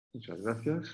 Muchas gracias.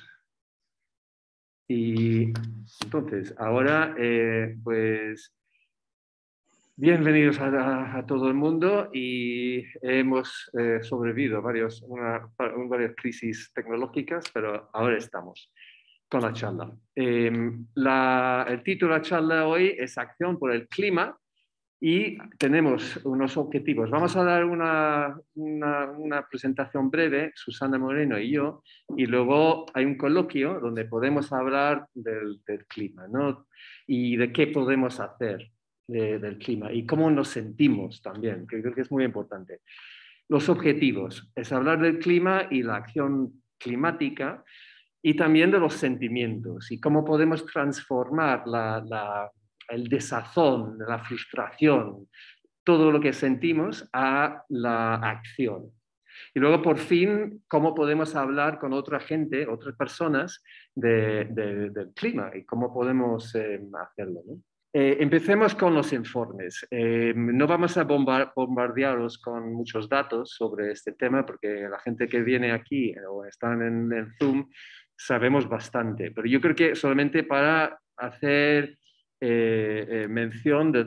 Y entonces, ahora, pues, bienvenidos a todo el mundo y hemos sobrevivido a varias crisis tecnológicas, pero ahora estamos con la charla. El título de la charla hoy es Acción por el Clima. Y tenemos unos objetivos. Vamos a dar una presentación breve, Susana Moreno y yo, y luego hay un coloquio donde podemos hablar del clima, ¿no? Y de qué podemos hacer del clima y cómo nos sentimos también, que creo que es muy importante. Los objetivos es hablar del clima y la acción climática y también de los sentimientos y cómo podemos transformar el desazón, la frustración, todo lo que sentimos a la acción. Y luego, por fin, cómo podemos hablar con otra gente, otras personas del clima y cómo podemos hacerlo, ¿no? Empecemos con los informes. No vamos a bombardearos con muchos datos sobre este tema porque la gente que viene aquí o están en Zoom sabemos bastante, pero yo creo que solamente para hacer mención de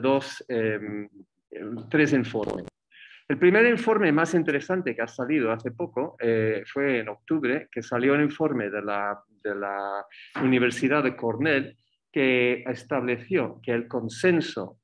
tres informes. El primer informe más interesante que ha salido hace poco fue en octubre, que salió un informe de la Universidad de Cornell que estableció que el consenso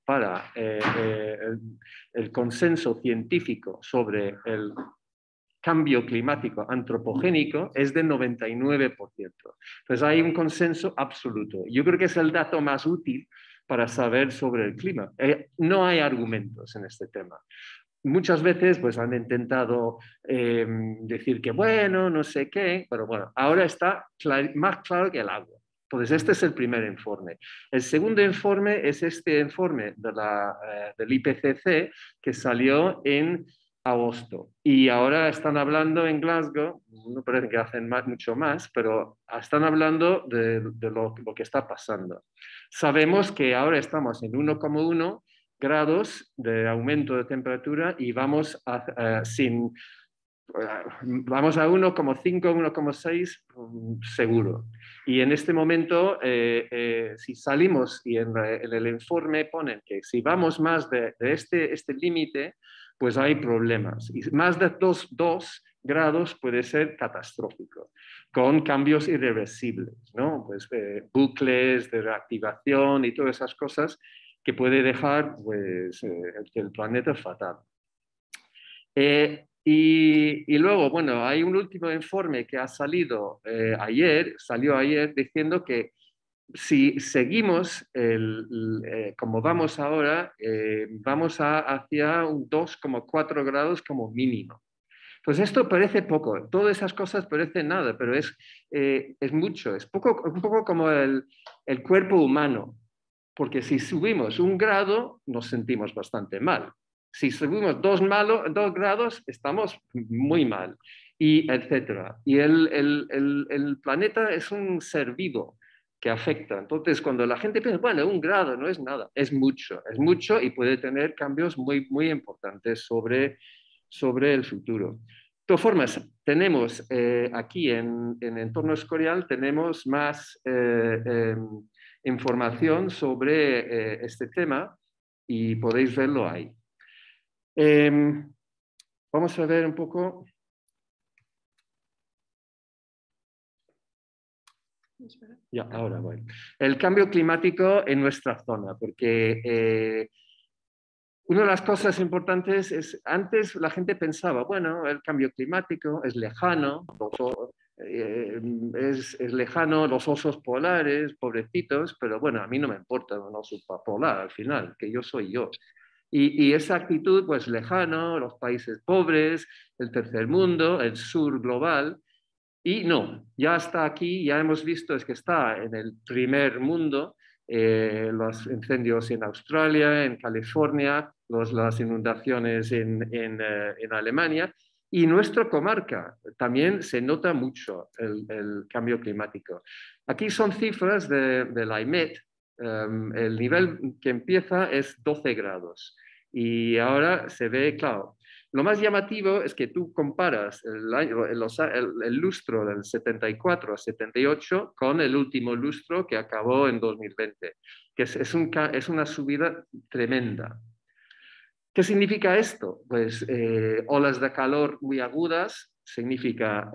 el consenso científico sobre el cambio climático antropogénico es del 99%. Entonces hay un consenso absoluto. Yo creo que es el dato más útil para saber sobre el clima. No hay argumentos en este tema. Muchas veces pues, han intentado decir que bueno, no sé qué, pero bueno, ahora está más claro que el agua. Entonces, este es el primer informe. El segundo informe es este informe del IPCC que salió en agosto. Y ahora están hablando en Glasgow, no parece que hacen mucho más, pero están hablando de lo que está pasando. Sabemos que ahora estamos en 1,1 grados de aumento de temperatura y vamos vamos a 1,5, 1,6 seguro. Y en este momento, si salimos y en el informe ponen que si vamos más de este límite, pues hay problemas. Y más de 2 grados puede ser catastrófico, con cambios irreversibles, ¿no? Pues bucles de reactivación y todas esas cosas que puede dejar pues, el planeta fatal. Y luego, bueno, hay un último informe que ha salido salió ayer diciendo que si seguimos como vamos ahora, vamos hacia un 2,4 grados como mínimo. Pues esto parece poco, todas esas cosas parecen nada, pero es mucho, es un poco como el cuerpo humano, porque si subimos 1 grado nos sentimos bastante mal. Si subimos 2 grados estamos muy mal, y etcétera. Y el planeta es un ser vivo que afecta. Entonces, cuando la gente piensa, bueno, 1 grado no es nada, es mucho y puede tener cambios muy, muy importantes sobre el futuro. De todas formas, tenemos aquí en Entorno Escorial, tenemos más información sobre este tema y podéis verlo ahí. Vamos a ver un poco. Ya, ahora voy. El cambio climático en nuestra zona, porque una de las cosas importantes es, antes la gente pensaba, bueno, el cambio climático es lejano, es lejano, los osos polares, pobrecitos, pero bueno, a mí no me importa un oso polar al final, que yo soy yo. Y esa actitud, pues lejano, los países pobres, el tercer mundo, el sur global, y no, ya está aquí, ya hemos visto es que está en el primer mundo, los incendios en Australia, en California, las inundaciones en Alemania, y nuestra comarca también se nota mucho el cambio climático. Aquí son cifras de la IMET, el nivel que empieza es 12 grados y ahora se ve, claro, lo más llamativo es que tú comparas el lustro del 74 a 78 con el último lustro que acabó en 2020, que es una subida tremenda. ¿Qué significa esto? Pues olas de calor muy agudas, significa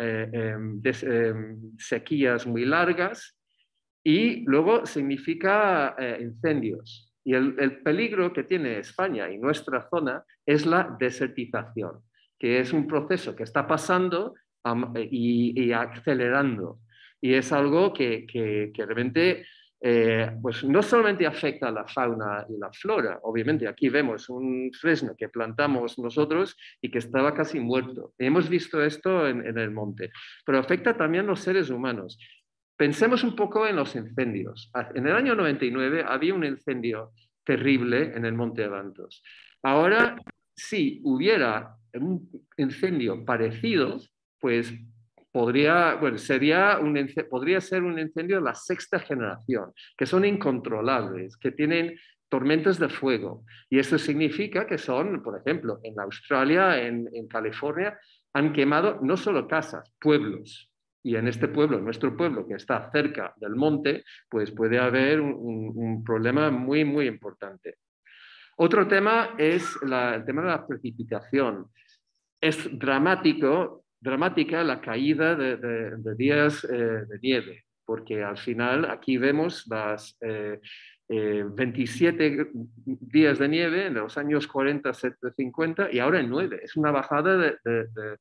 sequías muy largas y luego significa incendios. Y el peligro que tiene España y nuestra zona es la desertización, que es un proceso que está pasando y acelerando. Y es algo que realmente pues no solamente afecta a la fauna y la flora, obviamente aquí vemos un fresno que plantamos nosotros y que estaba casi muerto. Hemos visto esto en el monte, pero afecta también a los seres humanos. Pensemos un poco en los incendios. En el año 99 había un incendio terrible en el Monte Avantos. Ahora, si hubiera un incendio parecido, pues podría ser un incendio de la sexta generación, que son incontrolables, que tienen tormentas de fuego. Y eso significa que son, por ejemplo, en Australia, en California, han quemado no solo casas, pueblos. Y en este pueblo, nuestro pueblo, que está cerca del monte, pues puede haber un problema muy, muy importante. Otro tema es el tema de la precipitación. Es dramática la caída de días de nieve, porque al final aquí vemos las 27 días de nieve en los años 40, 50 y ahora en 9. Es una bajada de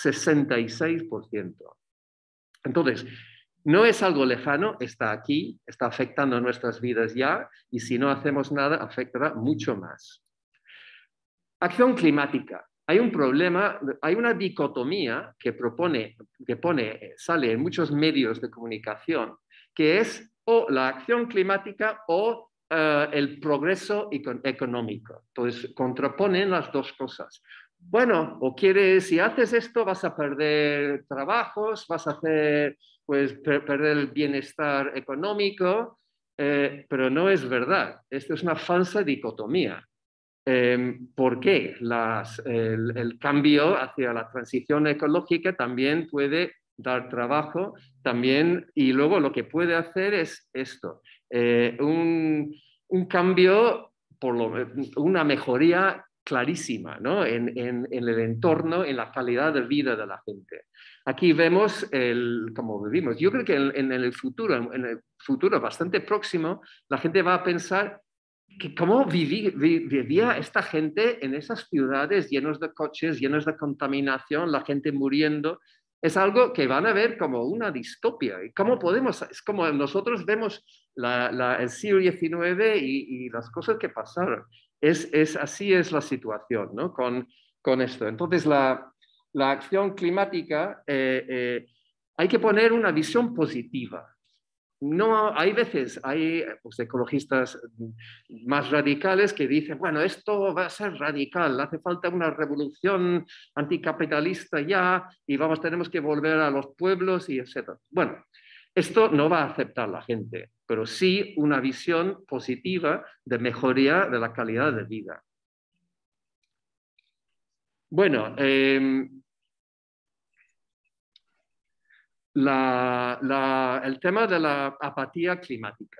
66%. Entonces, no es algo lejano, está aquí, está afectando nuestras vidas ya y si no hacemos nada afectará mucho más. Acción climática. Hay un problema, hay una dicotomía que sale en muchos medios de comunicación, que es o la acción climática o el progreso económico. Entonces, contraponen las dos cosas. Bueno, si haces esto vas a perder trabajos, vas a hacer, pues, perder el bienestar económico, pero no es verdad. Esto es una falsa dicotomía. ¿Por qué? El cambio hacia la transición ecológica también puede dar trabajo, también, y luego lo que puede hacer es esto, un cambio, una mejoría clarísima, ¿no? en el entorno, en la calidad de vida de la gente. Aquí vemos cómo vivimos. Yo creo que en el futuro bastante próximo, la gente va a pensar que cómo vivía esta gente en esas ciudades llenos de coches, llenos de contaminación, la gente muriendo. Es algo que van a ver como una distopia. ¿Y cómo podemos? Es como nosotros vemos el siglo XIX y las cosas que pasaron. Así es la situación, ¿no? Con esto. Entonces, la acción climática hay que poner una visión positiva. No, hay veces, hay pues, ecologistas más radicales que dicen, bueno, esto va a ser radical, hace falta una revolución anticapitalista ya y tenemos que volver a los pueblos y etc. Bueno, esto no va a aceptar la gente, pero sí una visión positiva de mejoría de la calidad de vida. Bueno, el tema de la apatía climática.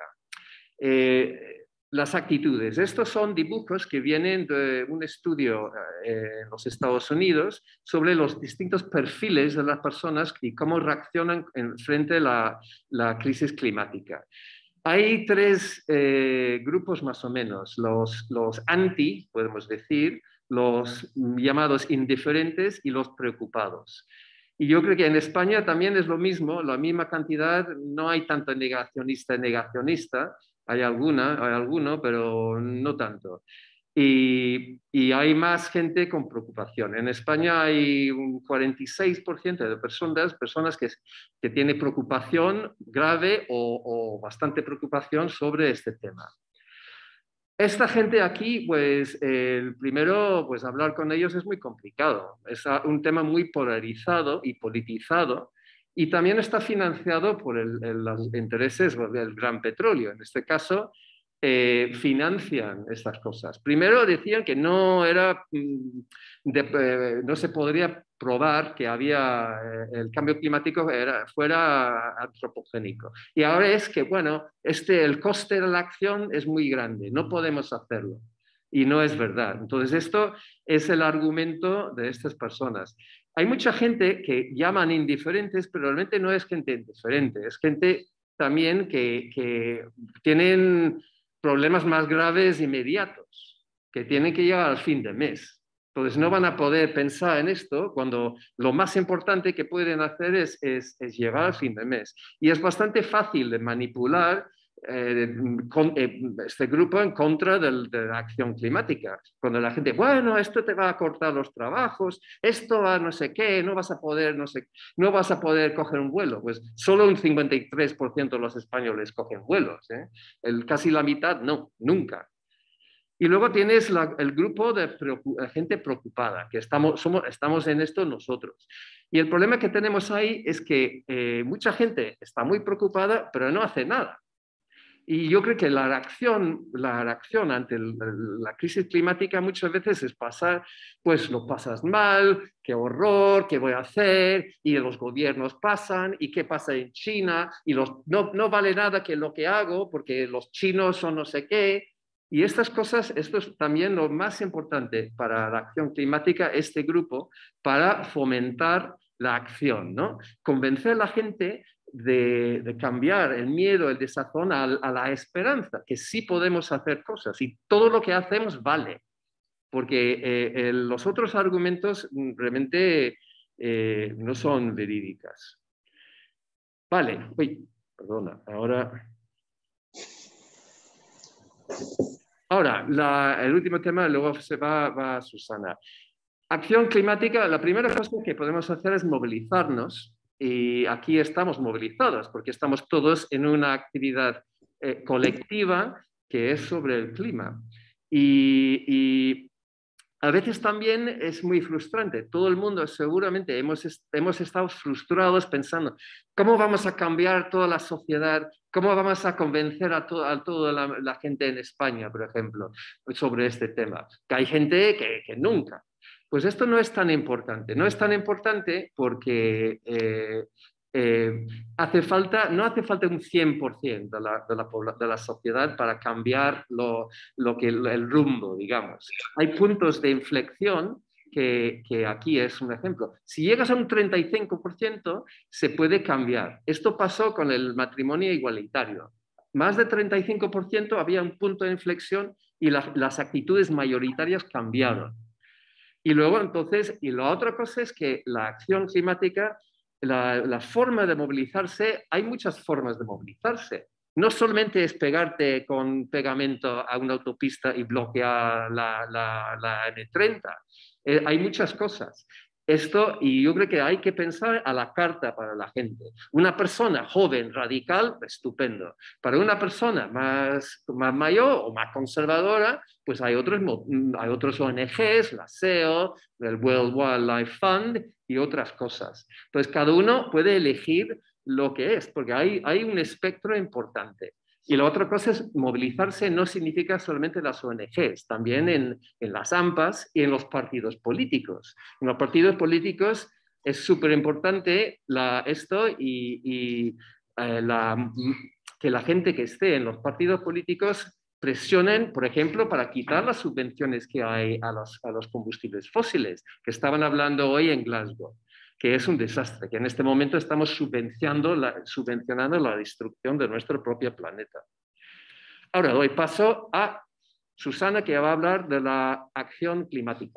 Las actitudes. Estos son dibujos que vienen de un estudio en los Estados Unidos sobre los distintos perfiles de las personas y cómo reaccionan frente a la crisis climática. Hay tres grupos más o menos, los anti, podemos decir, los llamados indiferentes y los preocupados. Y yo creo que en España también es lo mismo, la misma cantidad, no hay tanto negacionista, hay alguno, pero no tanto. Y hay más gente con preocupación. En España hay un 46% de personas que tienen preocupación grave o bastante preocupación sobre este tema. Esta gente aquí, pues, primero, pues hablar con ellos es muy complicado. Es un tema muy polarizado y politizado y también está financiado por los intereses del gran petróleo. En este caso, financian estas cosas. Primero decían que no se podría probar que el cambio climático fuera antropogénico. Y ahora es que, bueno, el coste de la acción es muy grande, no podemos hacerlo. Y no es verdad. Entonces, esto es el argumento de estas personas. Hay mucha gente que llaman indiferentes, pero realmente no es gente indiferente, es gente también que tienen problemas más graves inmediatos, que tienen que llegar al fin de mes. Entonces no van a poder pensar en esto cuando lo más importante que pueden hacer es llegar al fin de mes. Y es bastante fácil de manipular este grupo en contra de la acción climática. Cuando la gente, bueno, esto te va a cortar los trabajos, esto va no sé qué, no vas a poder coger un vuelo. Pues solo un 53% de los españoles cogen vuelos, ¿eh? Casi la mitad no, nunca. Y luego tienes el grupo de gente preocupada, que estamos en esto nosotros. Y el problema que tenemos ahí es que mucha gente está muy preocupada, pero no hace nada. Y yo creo que la reacción ante la crisis climática muchas veces es pasar, pues lo pasas mal, qué horror, qué voy a hacer, y los gobiernos pasan, y qué pasa en China, y no vale nada que lo que hago porque los chinos son no sé qué. Y estas cosas, esto es también lo más importante para la acción climática, este grupo, para fomentar la acción, ¿no? Convencer a la gente de cambiar el miedo, el desazón a la esperanza, que sí podemos hacer cosas y todo lo que hacemos vale, porque los otros argumentos realmente no son verídicas. Vale, uy, perdona, ahora el último tema, luego se va a Susana. Acción climática, la primera cosa que podemos hacer es movilizarnos. Y aquí estamos movilizados porque estamos todos en una actividad colectiva que es sobre el clima. Y a veces también es muy frustrante. Todo el mundo seguramente hemos estado frustrados pensando cómo vamos a cambiar toda la sociedad, cómo vamos a convencer a toda la gente en España, por ejemplo, sobre este tema. Que hay gente que nunca. Pues esto no es tan importante. No es tan importante porque no hace falta un 100% de la sociedad para cambiar el rumbo, digamos. Hay puntos de inflexión que aquí es un ejemplo. Si llegas a un 35%, se puede cambiar. Esto pasó con el matrimonio igualitario. Más de 35% había un punto de inflexión y las actitudes mayoritarias cambiaron. Y luego, entonces, y la otra cosa es que la acción climática, la forma de movilizarse, hay muchas formas de movilizarse. No solamente es pegarte con pegamento a una autopista y bloquear la M30. Hay muchas cosas. Y yo creo que hay que pensar a la carta para la gente. Una persona joven, radical, estupendo. Para una persona más mayor o más conservadora, pues hay otros ONGs, la SEO, el World Wildlife Fund y otras cosas. Entonces, cada uno puede elegir lo que es, porque hay un espectro importante. Y la otra cosa es movilizarse, no significa solamente las ONGs, también en las AMPAs y en los partidos políticos. En los partidos políticos es súper importante esto que la gente que esté en los partidos políticos presionen, por ejemplo, para quitar las subvenciones que hay a los combustibles fósiles, que estaban hablando hoy en Glasgow, que es un desastre, que en este momento estamos subvencionando la destrucción de nuestro propio planeta. Ahora doy paso a Susana, que va a hablar de la acción climática.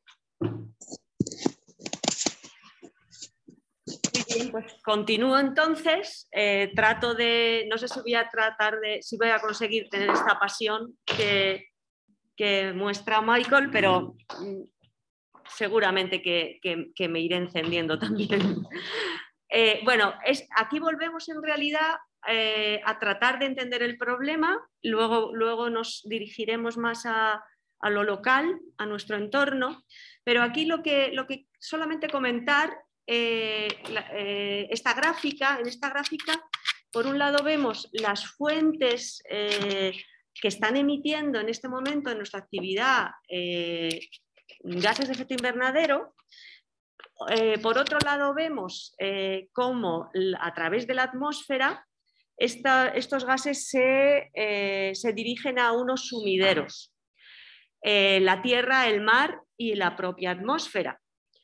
Muy bien, pues continúo entonces. No sé si voy a conseguir tener esta pasión que muestra Michael, pero seguramente que me iré encendiendo también. Bueno, aquí volvemos en realidad a tratar de entender el problema, luego nos dirigiremos más a lo local, a nuestro entorno, pero aquí lo que solamente comentar, en esta gráfica, por un lado vemos las fuentes que están emitiendo en este momento en nuestra actividad gases de efecto invernadero. Por otro lado, vemos cómo a través de la atmósfera estos gases se dirigen a unos sumideros, la Tierra, el mar y la propia atmósfera.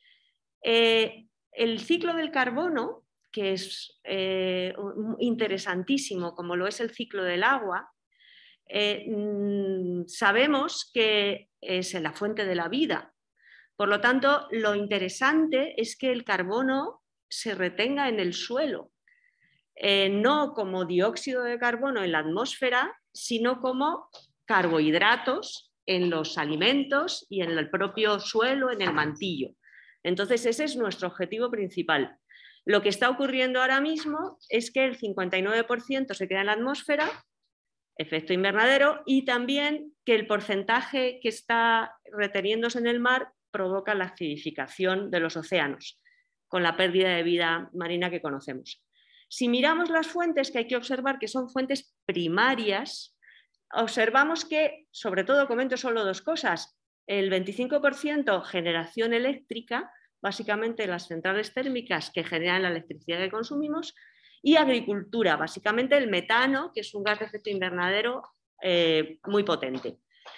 El ciclo del carbono, que es interesantísimo, como lo es el ciclo del agua, sabemos que es la fuente de la vida. Por lo tanto, lo interesante es que el carbono se retenga en el suelo, no como dióxido de carbono en la atmósfera, sino como carbohidratos en los alimentos y en el propio suelo, en el mantillo. Entonces, ese es nuestro objetivo principal. Lo que está ocurriendo ahora mismo es que el 59% se queda en la atmósfera, efecto invernadero, y también que el porcentaje que está reteniéndose en el mar provoca la acidificación de los océanos, con la pérdida de vida marina que conocemos. Si miramos las fuentes, que hay que observar que son fuentes primarias, observamos que, sobre todo, comento solo dos cosas: el 25% generación eléctrica, básicamente las centrales térmicas que generan la electricidad que consumimos, y agricultura, básicamente el metano, que es un gas de efecto invernadero muy potente.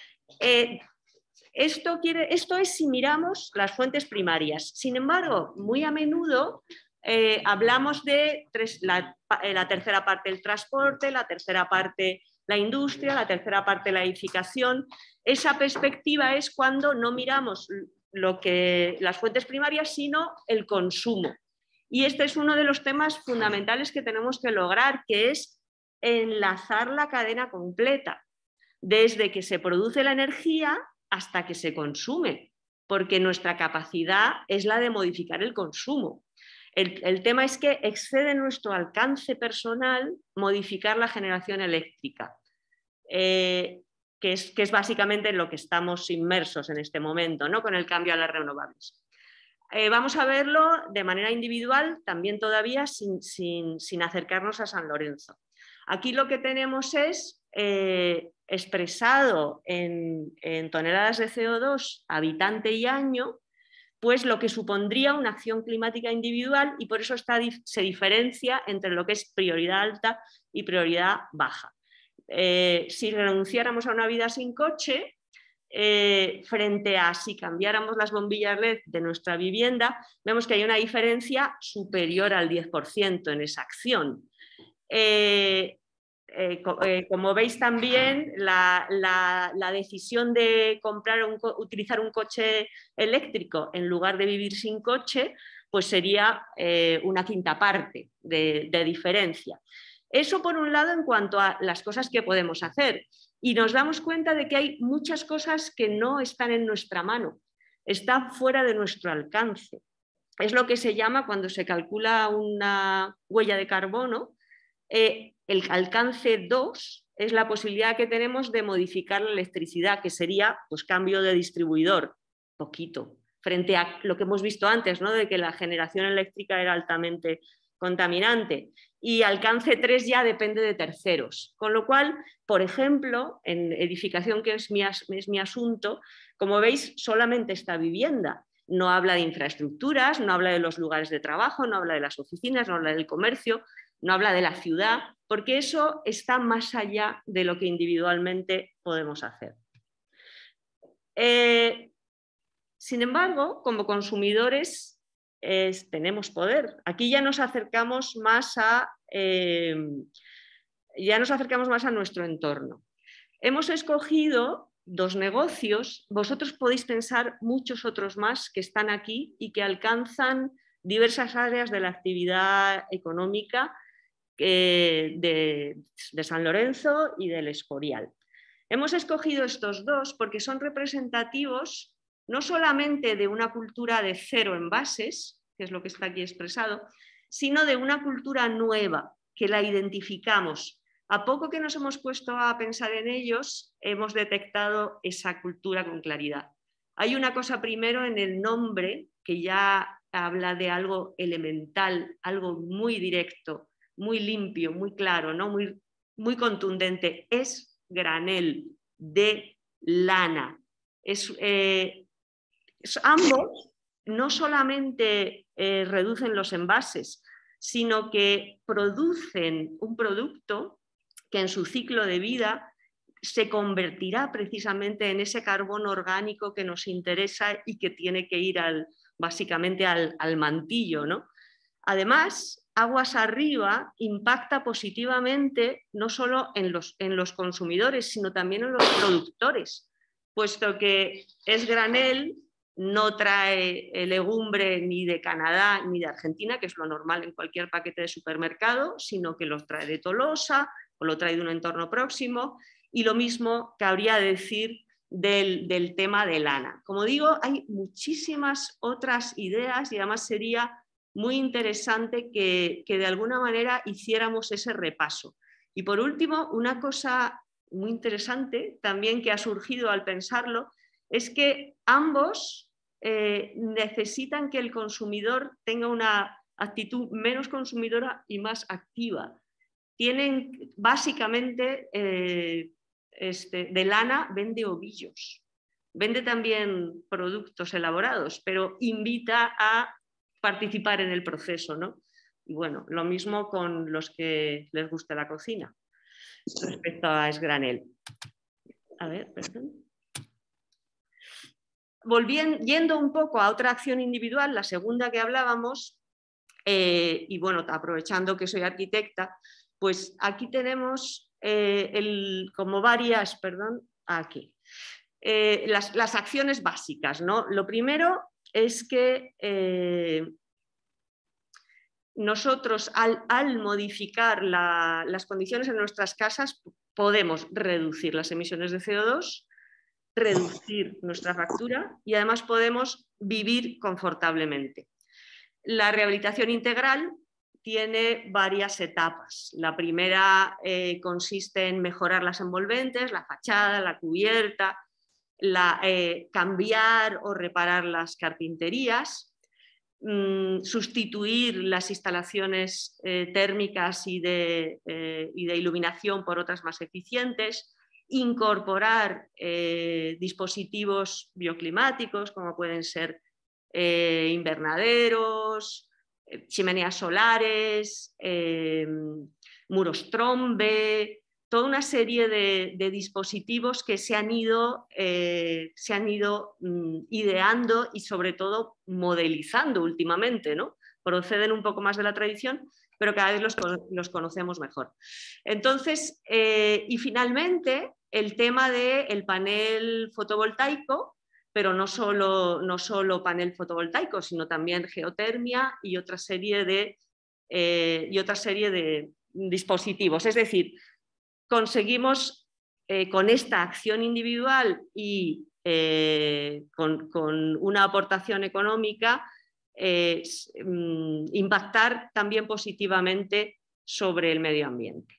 Esto es si miramos las fuentes primarias. Sin embargo, muy a menudo hablamos de la tercera parte del transporte, la tercera parte la industria, la tercera parte la edificación. Esa perspectiva es cuando no miramos las fuentes primarias, sino el consumo. Y este es uno de los temas fundamentales que tenemos que lograr, que es enlazar la cadena completa, desde que se produce la energía hasta que se consume, porque nuestra capacidad es la de modificar el consumo. El tema es que excede nuestro alcance personal modificar la generación eléctrica, que es básicamente en lo que estamos inmersos en este momento, ¿no? Con el cambio a las renovables. Vamos a verlo de manera individual, también todavía sin acercarnos a San Lorenzo. Aquí lo que tenemos es expresado en toneladas de CO2 habitante y año, pues lo que supondría una acción climática individual, y por eso se diferencia entre lo que es prioridad alta y prioridad baja. Si renunciáramos a una vida sin coche, frente a si cambiáramos las bombillas LED de nuestra vivienda, vemos que hay una diferencia superior al 10% en esa acción. Como veis también, la decisión de utilizar un coche eléctrico en lugar de vivir sin coche, pues sería una quinta parte de diferencia. Eso por un lado en cuanto a las cosas que podemos hacer. Y nos damos cuenta de que hay muchas cosas que no están en nuestra mano, están fuera de nuestro alcance. Es lo que se llama, cuando se calcula una huella de carbono, el alcance 2 es la posibilidad que tenemos de modificar la electricidad, que sería pues cambio de distribuidor, poquito, frente a lo que hemos visto antes, ¿no? De que la generación eléctrica era altamente contaminante. Y alcance 3 ya depende de terceros. Con lo cual, por ejemplo, en edificación, que es mi asunto, como veis, solamente esta vivienda. No habla de infraestructuras, no habla de los lugares de trabajo, no habla de las oficinas, no habla del comercio, no habla de la ciudad, porque eso está más allá de lo que individualmente podemos hacer. Sin embargo, como consumidores tenemos poder. Aquí ya nos acercamos más a nuestro entorno. Hemos escogido 2 negocios, vosotros podéis pensar muchos otros más que están aquí y que alcanzan diversas áreas de la actividad económica de San Lorenzo y del Escorial. Hemos escogido estos 2 porque son representativos no solamente de una cultura de cero envases, que es lo que está aquí expresado, sino de una cultura nueva, que la identificamos. A poco que nos hemos puesto a pensar en ellos, hemos detectado esa cultura con claridad. Hay una cosa primero en el nombre, que ya habla de algo elemental, algo muy directo, muy limpio, muy claro, ¿no? muy contundente. Es granel de lana. Ambos no solamente reducen los envases, sino que producen un producto que en su ciclo de vida se convertirá precisamente en ese carbono orgánico que nos interesa y que tiene que ir básicamente al mantillo, ¿no? Además, aguas arriba impacta positivamente no solo en los consumidores, sino también en los productores, puesto que es granel, no trae legumbre ni de Canadá ni de Argentina, que es lo normal en cualquier paquete de supermercado, sino que los trae de Tolosa o lo trae de un entorno próximo. Y lo mismo cabría decir del tema de lana. Como digo, hay muchísimas otras ideas y además sería muy interesante que de alguna manera hiciéramos ese repaso. Y por último, una cosa muy interesante también que ha surgido al pensarlo es que ambos necesitan que el consumidor tenga una actitud menos consumidora y más activa. Tienen básicamente de lana vende ovillos, vende también productos elaborados, pero invita a participar en el proceso, ¿no? Y bueno, lo mismo con los que les gusta la cocina respecto a Esgranel. A ver, perdón. Yendo un poco a otra acción individual, la segunda que hablábamos, y bueno, aprovechando que soy arquitecta, pues aquí tenemos como varias, perdón, aquí, las acciones básicas, ¿no? Lo primero es que nosotros al modificar las condiciones en nuestras casas podemos reducir las emisiones de CO2, reducir nuestra factura y además podemos vivir confortablemente. La rehabilitación integral tiene varias etapas. La primera consiste en mejorar las envolventes, la fachada, la cubierta, cambiar o reparar las carpinterías, sustituir las instalaciones térmicas y de iluminación por otras más eficientes, incorporar dispositivos bioclimáticos como pueden ser invernaderos, chimeneas solares, muros trombe, toda una serie de dispositivos que se han ido ideando y sobre todo modelizando últimamente, ¿no? Proceden un poco más de la tradición, pero cada vez los conocemos mejor. Entonces, y finalmente, el tema del panel fotovoltaico, pero no solo panel fotovoltaico, sino también geotermia y otra serie de dispositivos. Es decir, conseguimos con esta acción individual y con una aportación económica impactar también positivamente sobre el medio ambiente.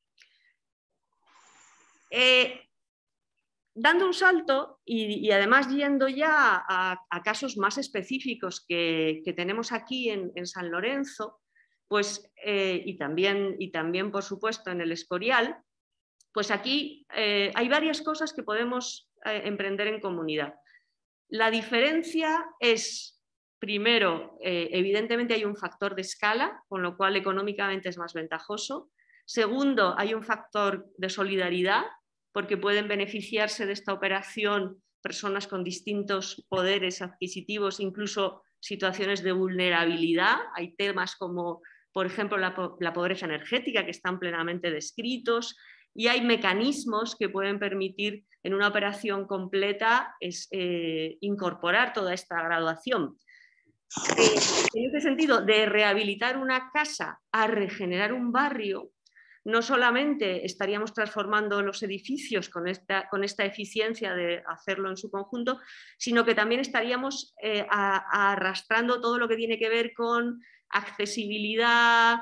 Dando un salto y además yendo ya a casos más específicos que tenemos aquí en San Lorenzo, pues, y también, por supuesto, en el Escorial, pues aquí hay varias cosas que podemos emprender en comunidad. La diferencia es, primero, evidentemente hay un factor de escala, con lo cual económicamente es más ventajoso. Segundo, hay un factor de solidaridad, porque pueden beneficiarse de esta operación personas con distintos poderes adquisitivos, incluso situaciones de vulnerabilidad. Hay temas como, por ejemplo, la pobreza energética, que están plenamente descritos, y hay mecanismos que pueden permitir en una operación completa incorporar toda esta graduación. En este sentido, de rehabilitar una casa a regenerar un barrio, no solamente estaríamos transformando los edificios con esta eficiencia de hacerlo en su conjunto, sino que también estaríamos arrastrando todo lo que tiene que ver con accesibilidad,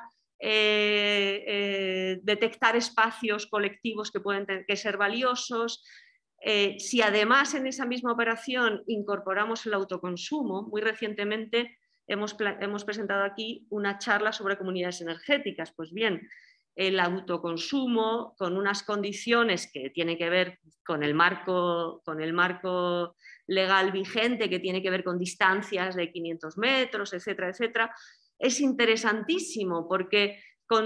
detectar espacios colectivos que pueden ser valiosos. Si además en esa misma operación incorporamos el autoconsumo, muy recientemente hemos presentado aquí una charla sobre comunidades energéticas. Pues bien, el autoconsumo con unas condiciones que tienen que ver con el marco legal vigente, que tiene que ver con distancias de 500 metros, etcétera, etcétera. Es interesantísimo porque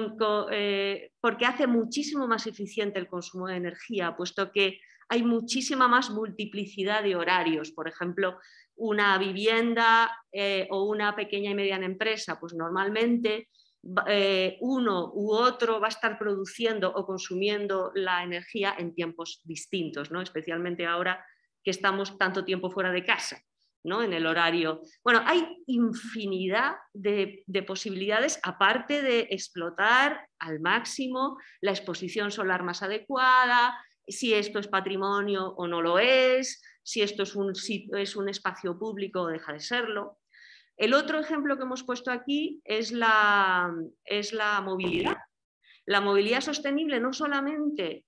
hace muchísimo más eficiente el consumo de energía, puesto que hay muchísima más multiplicidad de horarios. Por ejemplo, una vivienda o una pequeña y mediana empresa, pues normalmente uno u otro va a estar produciendo o consumiendo la energía en tiempos distintos, ¿no? Especialmente ahora que estamos tanto tiempo fuera de casa, ¿no? En el horario. Bueno, hay infinidad de posibilidades, aparte de explotar al máximo la exposición solar más adecuada, si esto es patrimonio o no lo es, si esto es un espacio público o deja de serlo. El otro ejemplo que hemos puesto aquí es la movilidad. La movilidad sostenible no solamente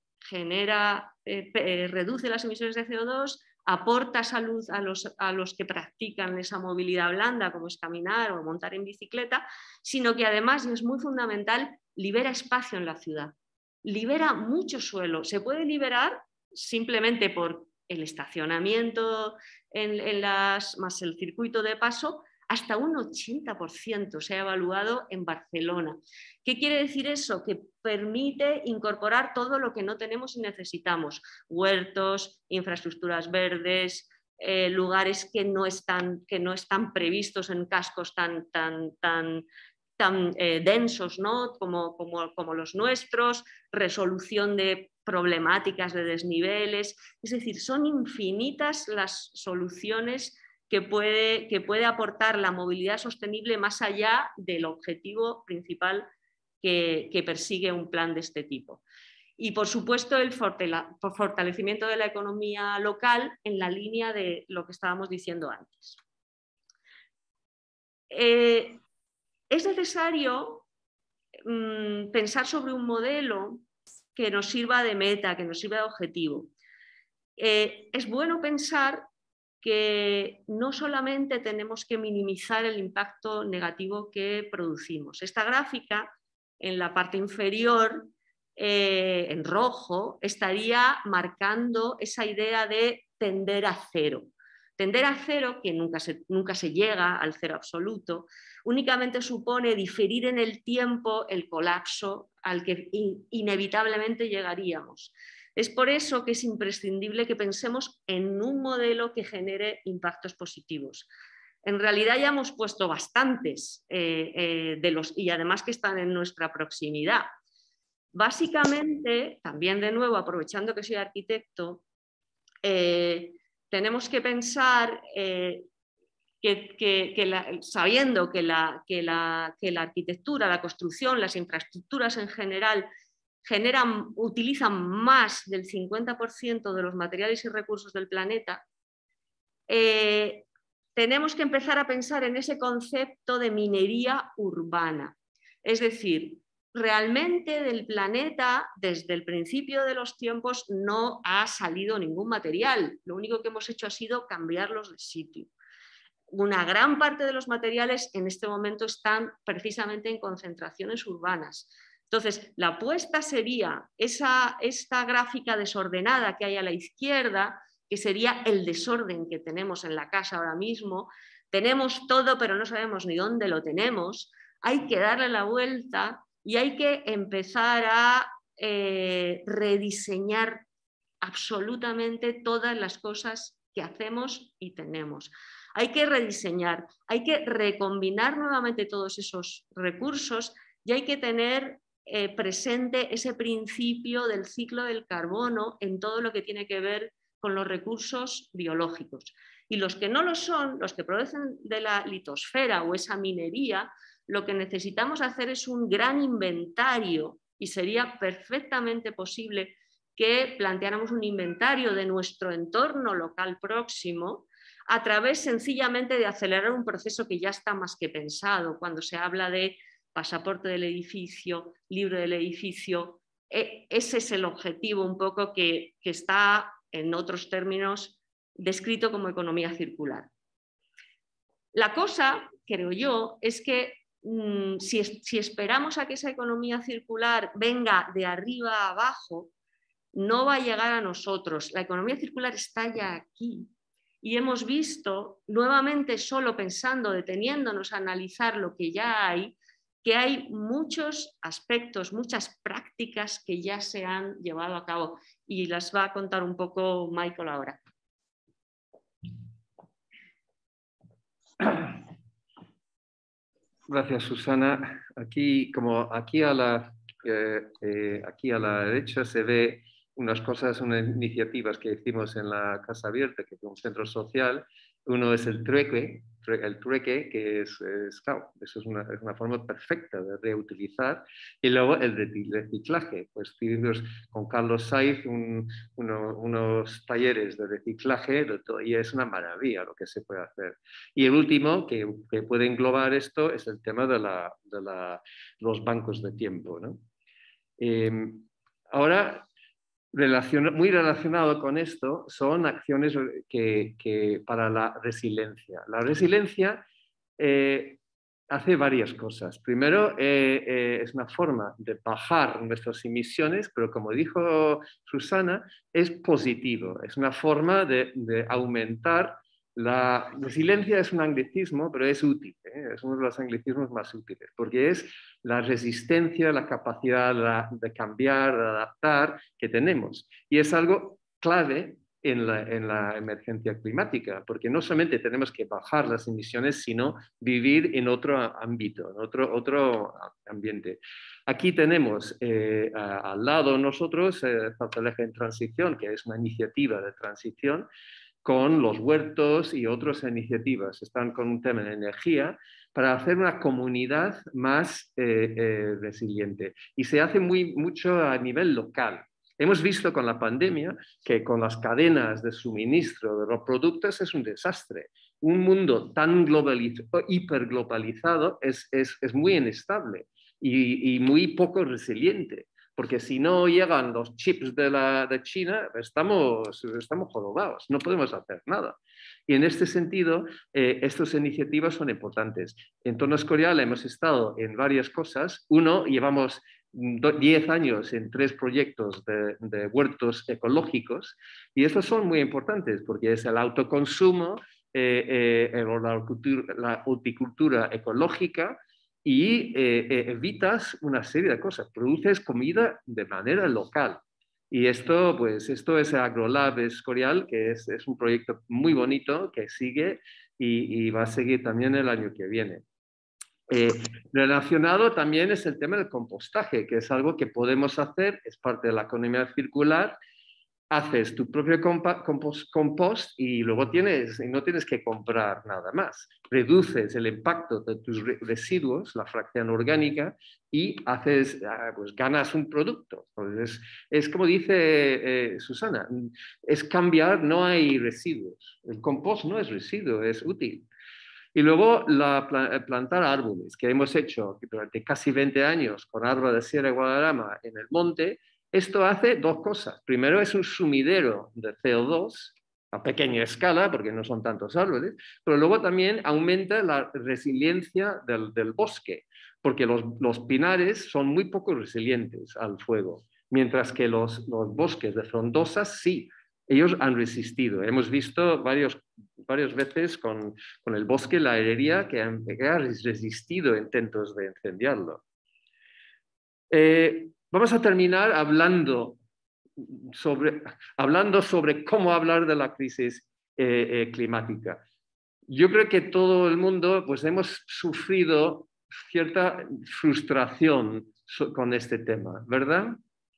reduce las emisiones de CO2, aporta salud a los que practican esa movilidad blanda, como es caminar o montar en bicicleta, sino que además, y es muy fundamental, libera espacio en la ciudad. Libera mucho suelo. Se puede liberar simplemente por el estacionamiento más el circuito de paso, hasta un 80% se ha evaluado en Barcelona. ¿Qué quiere decir eso? Que permite incorporar todo lo que no tenemos y necesitamos. Huertos, infraestructuras verdes, lugares que no están previstos en cascos tan densos, ¿no? como los nuestros, resolución de problemáticas de desniveles. Es decir, son infinitas las soluciones que puede aportar la movilidad sostenible más allá del objetivo principal que persigue un plan de este tipo. Y, por supuesto, el fortalecimiento de la economía local en la línea de lo que estábamos diciendo antes. Es necesario pensar sobre un modelo que nos sirva de meta, que nos sirva de objetivo. Es bueno pensar que no solamente tenemos que minimizar el impacto negativo que producimos. Esta gráfica, en la parte inferior, en rojo, estaría marcando esa idea de tender a cero. Tender a cero, que nunca se llega al cero absoluto, únicamente supone diferir en el tiempo el colapso al que inevitablemente llegaríamos. Es por eso que es imprescindible que pensemos en un modelo que genere impactos positivos. En realidad ya hemos puesto bastantes y además que están en nuestra proximidad. Básicamente, también de nuevo, aprovechando que soy arquitecto, tenemos que pensar sabiendo que la arquitectura, la construcción, las infraestructuras en general utilizan más del 50% de los materiales y recursos del planeta, tenemos que empezar a pensar en ese concepto de minería urbana. Es decir, realmente del planeta, desde el principio de los tiempos, no ha salido ningún material. Lo único que hemos hecho ha sido cambiarlos de sitio. Una gran parte de los materiales en este momento están precisamente en concentraciones urbanas. Entonces, la apuesta sería esta gráfica desordenada que hay a la izquierda, que sería el desorden que tenemos en la casa ahora mismo. Tenemos todo, pero no sabemos ni dónde lo tenemos. Hay que darle la vuelta y hay que empezar a rediseñar absolutamente todas las cosas que hacemos y tenemos. Hay que rediseñar, hay que recombinar nuevamente todos esos recursos y hay que tener presente ese principio del ciclo del carbono en todo lo que tiene que ver con los recursos biológicos. Y los que no lo son, los que producen de la litosfera o esa minería, lo que necesitamos hacer es un gran inventario y sería perfectamente posible que planteáramos un inventario de nuestro entorno local próximo a través sencillamente de acelerar un proceso que ya está más que pensado cuando se habla de pasaporte del edificio, libro del edificio. Ese es el objetivo un poco que está en otros términos descrito como economía circular. La cosa, creo yo, es que si esperamos a que esa economía circular venga de arriba a abajo, no va a llegar a nosotros. La economía circular está ya aquí. Y hemos visto, nuevamente solo pensando, deteniéndonos a analizar lo que ya hay, que hay muchos aspectos, muchas prácticas que ya se han llevado a cabo. Y las va a contar un poco Michael ahora. Gracias, Susana. Aquí a la derecha se ve unas cosas, unas iniciativas que hicimos en la Casa Abierta, que es un centro social. Uno es el trueque, que claro, eso es una forma perfecta de reutilizar. Y luego el reciclaje. Pues estuvimos con Carlos Saiz unos talleres de reciclaje y es una maravilla lo que se puede hacer. Y el último, que puede englobar esto, es el tema de los bancos de tiempo, ¿no? Ahora, muy relacionado con esto, son acciones para la resiliencia. La resiliencia hace varias cosas. Primero, es una forma de bajar nuestras emisiones, pero como dijo Susana, es positivo. Es una forma de aumentar. La resiliencia es un anglicismo, pero es útil, ¿eh? Es uno de los anglicismos más útiles, porque es la resistencia, la capacidad de cambiar, de adaptar que tenemos. Y es algo clave en la emergencia climática, porque no solamente tenemos que bajar las emisiones, sino vivir en otro ámbito, en otro ambiente. Aquí tenemos al lado nosotros Fortaleza en Transición, que es una iniciativa de transición, con los huertos y otras iniciativas. Están con un tema de energía para hacer una comunidad más resiliente. Y se hace mucho a nivel local. Hemos visto con la pandemia que con las cadenas de suministro de los productos es un desastre. Un mundo tan hiperglobalizado es muy inestable y muy poco resiliente. Porque si no llegan los chips de China, estamos jorobados, no podemos hacer nada. Y en este sentido, estas iniciativas son importantes. En Torno Escorial hemos estado en varias cosas. Uno, llevamos 10 años en 3 proyectos de huertos ecológicos y estos son muy importantes porque es el autoconsumo, la horticultura ecológica, y evitas una serie de cosas, produces comida de manera local. Y esto es AgroLab Escorial, que es un proyecto muy bonito que sigue y va a seguir también el año que viene. Relacionado también es el tema del compostaje, que es algo que podemos hacer, es parte de la economía circular. Haces tu propio compost y luego no tienes que comprar nada más. Reduces el impacto de tus residuos, la fracción orgánica, y ganas un producto. Pues es como dice Susana, es cambiar, no hay residuos. El compost no es residuo, es útil. Y luego plantar árboles, que hemos hecho durante casi 20 años con Árbol de Sierra de Guadarrama en el monte. Esto hace 2 cosas. Primero, es un sumidero de CO2 a pequeña escala, porque no son tantos árboles, pero luego también aumenta la resiliencia del bosque, porque los pinares son muy poco resilientes al fuego, mientras que los bosques de frondosas sí, ellos han resistido. Hemos visto varias veces con el bosque, la herrería, que ha resistido intentos de incendiarlo. Vamos a terminar hablando sobre cómo hablar de la crisis climática. Yo creo que todo el mundo hemos sufrido cierta frustración con este tema, ¿verdad?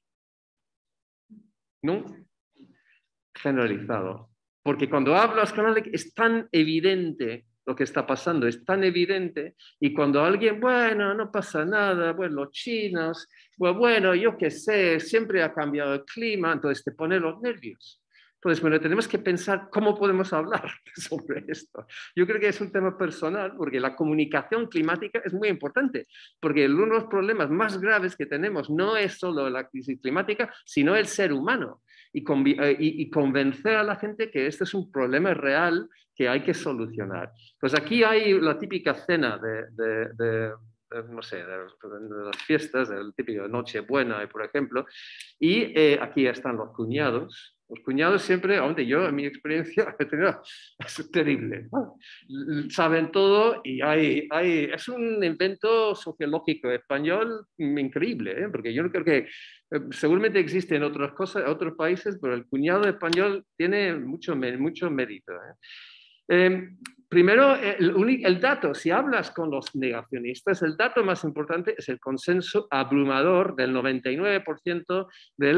¿No? Generalizado. Porque cuando hablas con alguien es tan evidente lo que está pasando, es tan evidente, y cuando alguien, bueno, no pasa nada, bueno, los chinos, bueno, yo qué sé, siempre ha cambiado el clima, entonces te pone los nervios. Entonces, bueno, tenemos que pensar cómo podemos hablar sobre esto. Yo creo que es un tema personal, porque la comunicación climática es muy importante, porque uno de los problemas más graves que tenemos no es solo la crisis climática, sino el ser humano. Y convencer a la gente que este es un problema real que hay que solucionar. Pues aquí hay la típica escena no sé, de las fiestas, del típico Nochebuena, por ejemplo, y aquí están los cuñados. Los cuñados siempre, aunque yo en mi experiencia he tenido, es terrible, ¿no? Saben todo y es un invento sociológico español increíble, ¿eh? Porque yo no creo que seguramente existe en otras cosas, otros países, pero el cuñado español tiene mucho mérito, ¿eh? Primero, el dato, si hablas con los negacionistas, el dato más importante es el consenso abrumador del 99%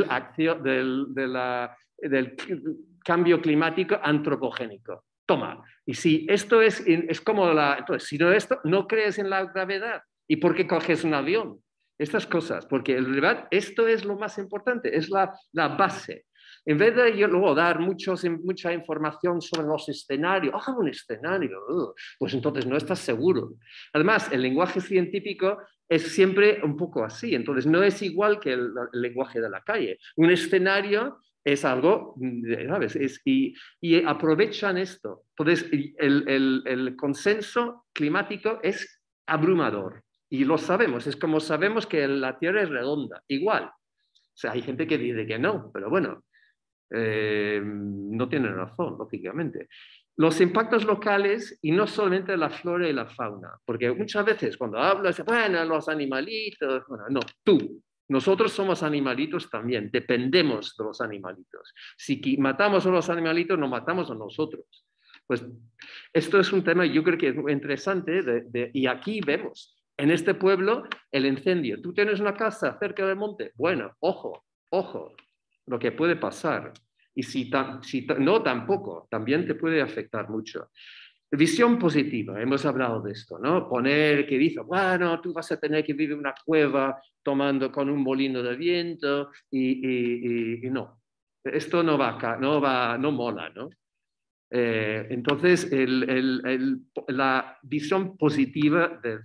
del cambio climático antropogénico. Toma, y si esto es como entonces, si no esto, no crees en la gravedad, ¿y por qué coges un avión? Estas cosas, porque en realidad esto es lo más importante, es la base. En vez de yo luego dar mucha información sobre los escenarios, un escenario, pues entonces no estás seguro. Además, el lenguaje científico es siempre un poco así, entonces no es igual que el lenguaje de la calle. Un escenario es algo, ¿sabes? Y aprovechan esto. Entonces, el consenso climático es abrumador y lo sabemos, es como sabemos que la Tierra es redonda, igual. O sea, hay gente que dice que no, pero bueno, no tienen razón, lógicamente. Los impactos locales y no solamente la flora y la fauna, porque muchas veces cuando hablas, bueno, los animalitos, bueno, no, nosotros somos animalitos también, dependemos de los animalitos. Si matamos a los animalitos, nos matamos a nosotros. Pues esto es un tema, yo creo que es muy interesante, y aquí vemos, en este pueblo, el incendio. Tú tienes una casa cerca del monte, bueno, ojo, lo que puede pasar. Y no, tampoco, también te puede afectar mucho. Visión positiva, hemos hablado de esto, ¿no? Poner que dice, bueno, tú vas a tener que vivir en una cueva tomando con un molino de viento y no. Esto no mola, ¿no? Entonces, la visión positiva de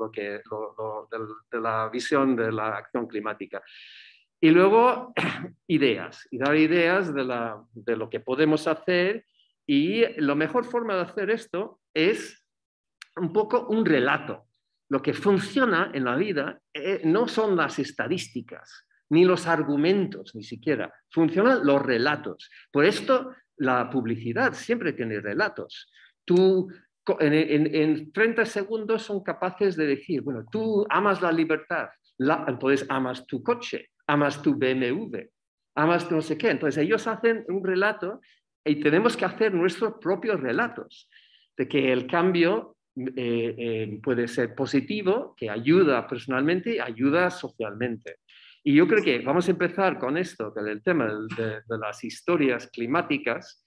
la visión de la acción climática. Y luego, y dar ideas de lo que podemos hacer. Y la mejor forma de hacer esto es un poco un relato. Lo que funciona en la vida no son las estadísticas, ni los argumentos, ni siquiera. Funcionan los relatos. Por esto, la publicidad siempre tiene relatos. Tú, en 30 segundos son capaces de decir, bueno, tú amas la libertad, entonces amas tu coche, amas tu BMW, amas no sé qué. Entonces ellos hacen un relato y tenemos que hacer nuestros propios relatos de que el cambio puede ser positivo, que ayuda personalmente y ayuda socialmente. Y yo creo que vamos a empezar con esto, con el tema de las historias climáticas.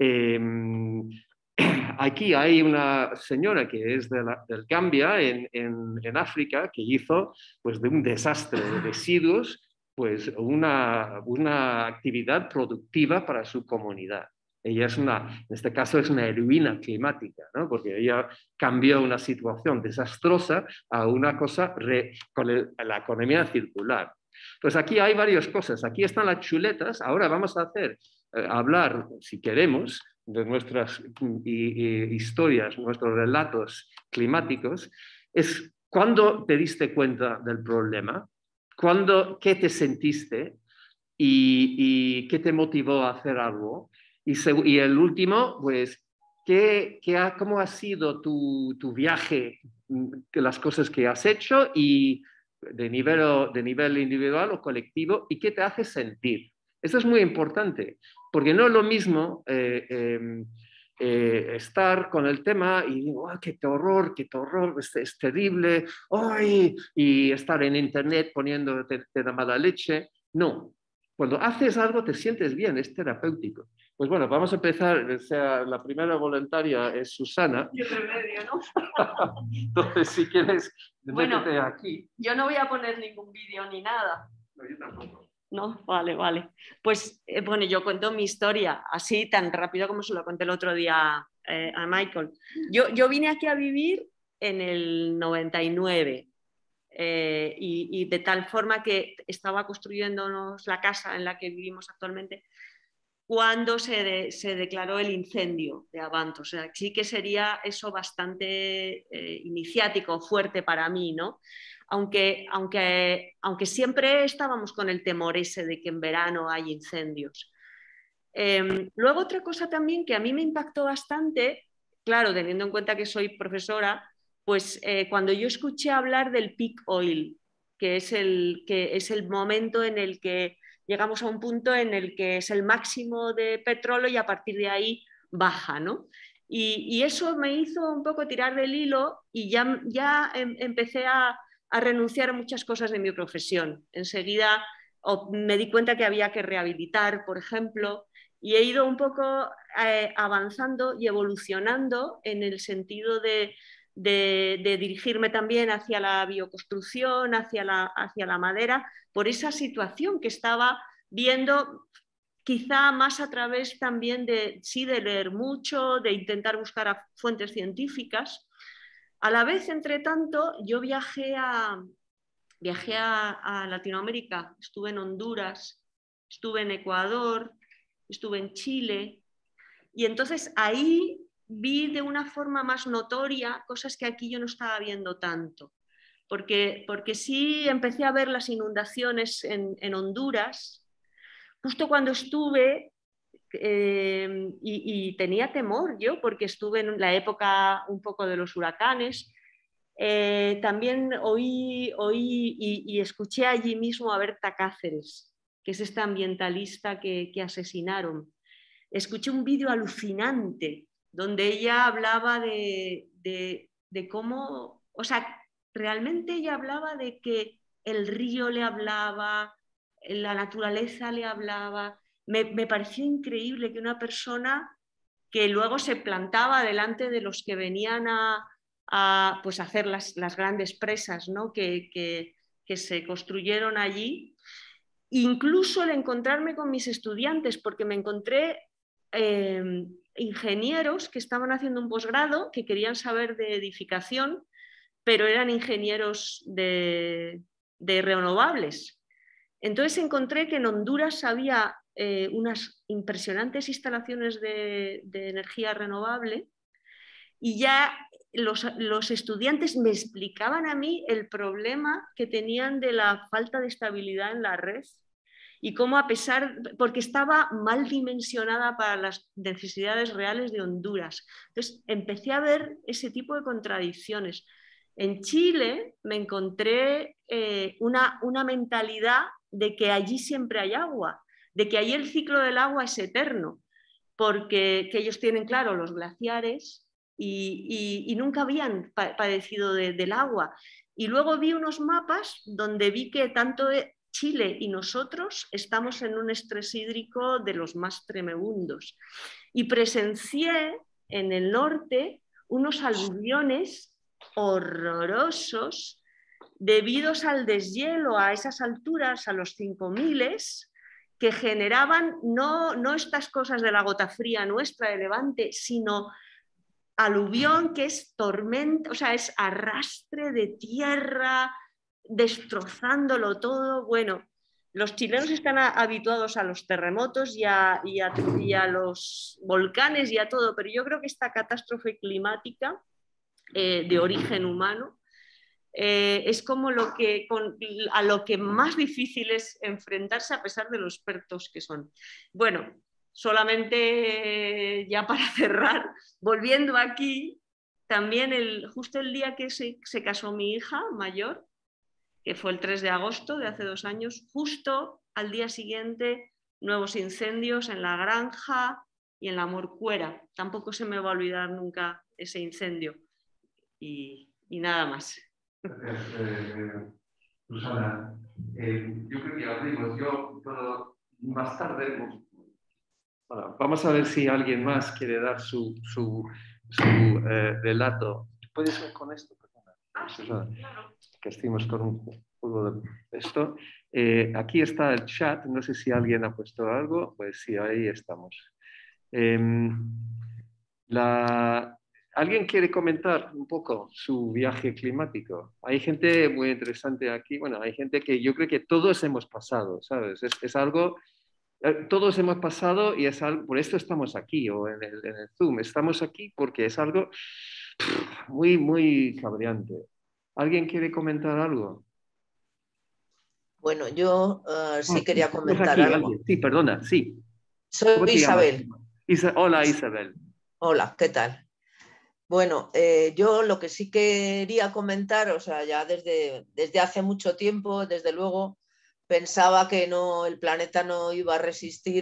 Aquí hay una señora que es del Gambia, en África, que hizo pues, de un desastre de residuos pues, una actividad productiva para su comunidad. Ella en este caso es una heroína climática, ¿no? Porque ella cambió una situación desastrosa a una cosa con la economía circular. Pues aquí hay varias cosas. Aquí están las chuletas. Ahora vamos a hablar, si queremos, de nuestras historias, nuestros relatos climáticos. Es cuándo te diste cuenta del problema, qué te sentiste y qué te motivó a hacer algo. Y el último, pues, ¿cómo ha sido tu viaje, las cosas que has hecho y de nivel individual o colectivo y qué te hace sentir? Eso es muy importante, porque no es lo mismo estar con el tema y digo, oh, qué horror, es terrible, ¡ay! Y estar en internet poniéndote de mala leche. No, cuando haces algo te sientes bien, es terapéutico. Pues bueno, vamos a empezar. La primera voluntaria es Susana. Qué remedio, ¿no? Entonces, si quieres, bueno, métete aquí. Yo no voy a poner ningún vídeo ni nada. No, yo tampoco. No, vale. Pues bueno, yo cuento mi historia así tan rápido como se lo conté el otro día a Michael. Yo vine aquí a vivir en el 99 y de tal forma que estaba construyéndonos la casa en la que vivimos actualmente cuando se declaró el incendio de Abanto. O sea, sí que sería eso bastante iniciático, fuerte para mí, ¿no? Aunque siempre estábamos con el temor ese de que en verano hay incendios. Luego otra cosa también que a mí me impactó bastante, claro, teniendo en cuenta que soy profesora, pues cuando yo escuché hablar del peak oil, que es el momento en el que llegamos a un punto en el que es el máximo de petróleo y a partir de ahí baja, ¿no? Y eso me hizo un poco tirar del hilo y ya empecé a renunciar a muchas cosas de mi profesión. Enseguida me di cuenta que había que rehabilitar, por ejemplo, y he ido un poco avanzando y evolucionando en el sentido de dirigirme también hacia la bioconstrucción, hacia la madera, por esa situación que estaba viendo, quizá más a través también de leer mucho, de intentar buscar fuentes científicas. A la vez, entre tanto, yo viajé a Latinoamérica, estuve en Honduras, estuve en Ecuador, estuve en Chile, y entonces ahí vi de una forma más notoria cosas que aquí yo no estaba viendo tanto. Porque sí empecé a ver las inundaciones en Honduras, justo cuando estuve, y tenía temor yo, porque estuve en la época un poco de los huracanes. También oí y escuché allí mismo a Berta Cáceres, que es esta ambientalista que asesinaron. Escuché un vídeo alucinante donde ella hablaba de cómo, o sea, realmente ella hablaba de que el río le hablaba, la naturaleza le hablaba. Me pareció increíble que una persona que luego se plantaba delante de los que venían pues, hacer las grandes presas, ¿no? que se construyeron allí. Incluso el encontrarme con mis estudiantes, porque me encontré ingenieros que estaban haciendo un posgrado, que querían saber de edificación, pero eran ingenieros de renovables. Entonces encontré que en Honduras había unas impresionantes instalaciones de energía renovable, y ya los estudiantes me explicaban a mí el problema que tenían de la falta de estabilidad en la red y cómo, a pesar, porque estaba mal dimensionada para las necesidades reales de Honduras. Entonces empecé a ver ese tipo de contradicciones. En Chile me encontré una mentalidad de que allí siempre hay agua, de que allí el ciclo del agua es eterno, porque que ellos tienen, claro, los glaciares y nunca habían padecido del agua. Y luego vi unos mapas donde vi que tanto Chile y nosotros estamos en un estrés hídrico de los más tremebundos. Y presencié en el norte unos aluviones horrorosos debidos al deshielo a esas alturas, a los 5000, que generaban no estas cosas de la gota fría nuestra de Levante, sino aluvión, que es tormenta, o sea, es arrastre de tierra, destrozándolo todo. Bueno, los chilenos están habituados a los terremotos y a los volcanes y a todo, pero yo creo que esta catástrofe climática de origen humano es como a lo que más difícil es enfrentarse, a pesar de los expertos que son. Bueno, solamente ya para cerrar, volviendo aquí, también justo el día que se casó mi hija mayor, que fue el 3 de agosto de hace 2 años, justo al día siguiente, nuevos incendios en la granja y en la Morcuera. Tampoco se me va a olvidar nunca ese incendio. Y nada más. Gracias, Susana. Yo creo que abrimos. Yo puedo más tarde. Bueno, vamos a ver si alguien más quiere dar su relato. ¿Puedes ir con esto? Susana, Claro. que estuvimos con un juego de esto. Aquí está el chat. No sé si alguien ha puesto algo. Pues sí, ahí estamos. ¿Alguien quiere comentar un poco su viaje climático? Hay gente muy interesante aquí. Bueno, hay gente que yo creo que todos hemos pasado, ¿sabes? Es algo Todos hemos pasado y es algo, por esto estamos aquí, o en el Zoom, estamos aquí porque es algo muy, muy cabreante. ¿Alguien quiere comentar algo? Bueno, yo sí Sí, quería tenemos comentar aquí, algo. alguien. Sí, perdona, sí. Soy ¿Cómo te llamas? Isabel. Hola, Isabel. Hola, ¿qué tal? Bueno, yo lo que sí quería comentar, o sea, ya desde hace mucho tiempo, desde luego, pensaba que no, el planeta no iba a resistir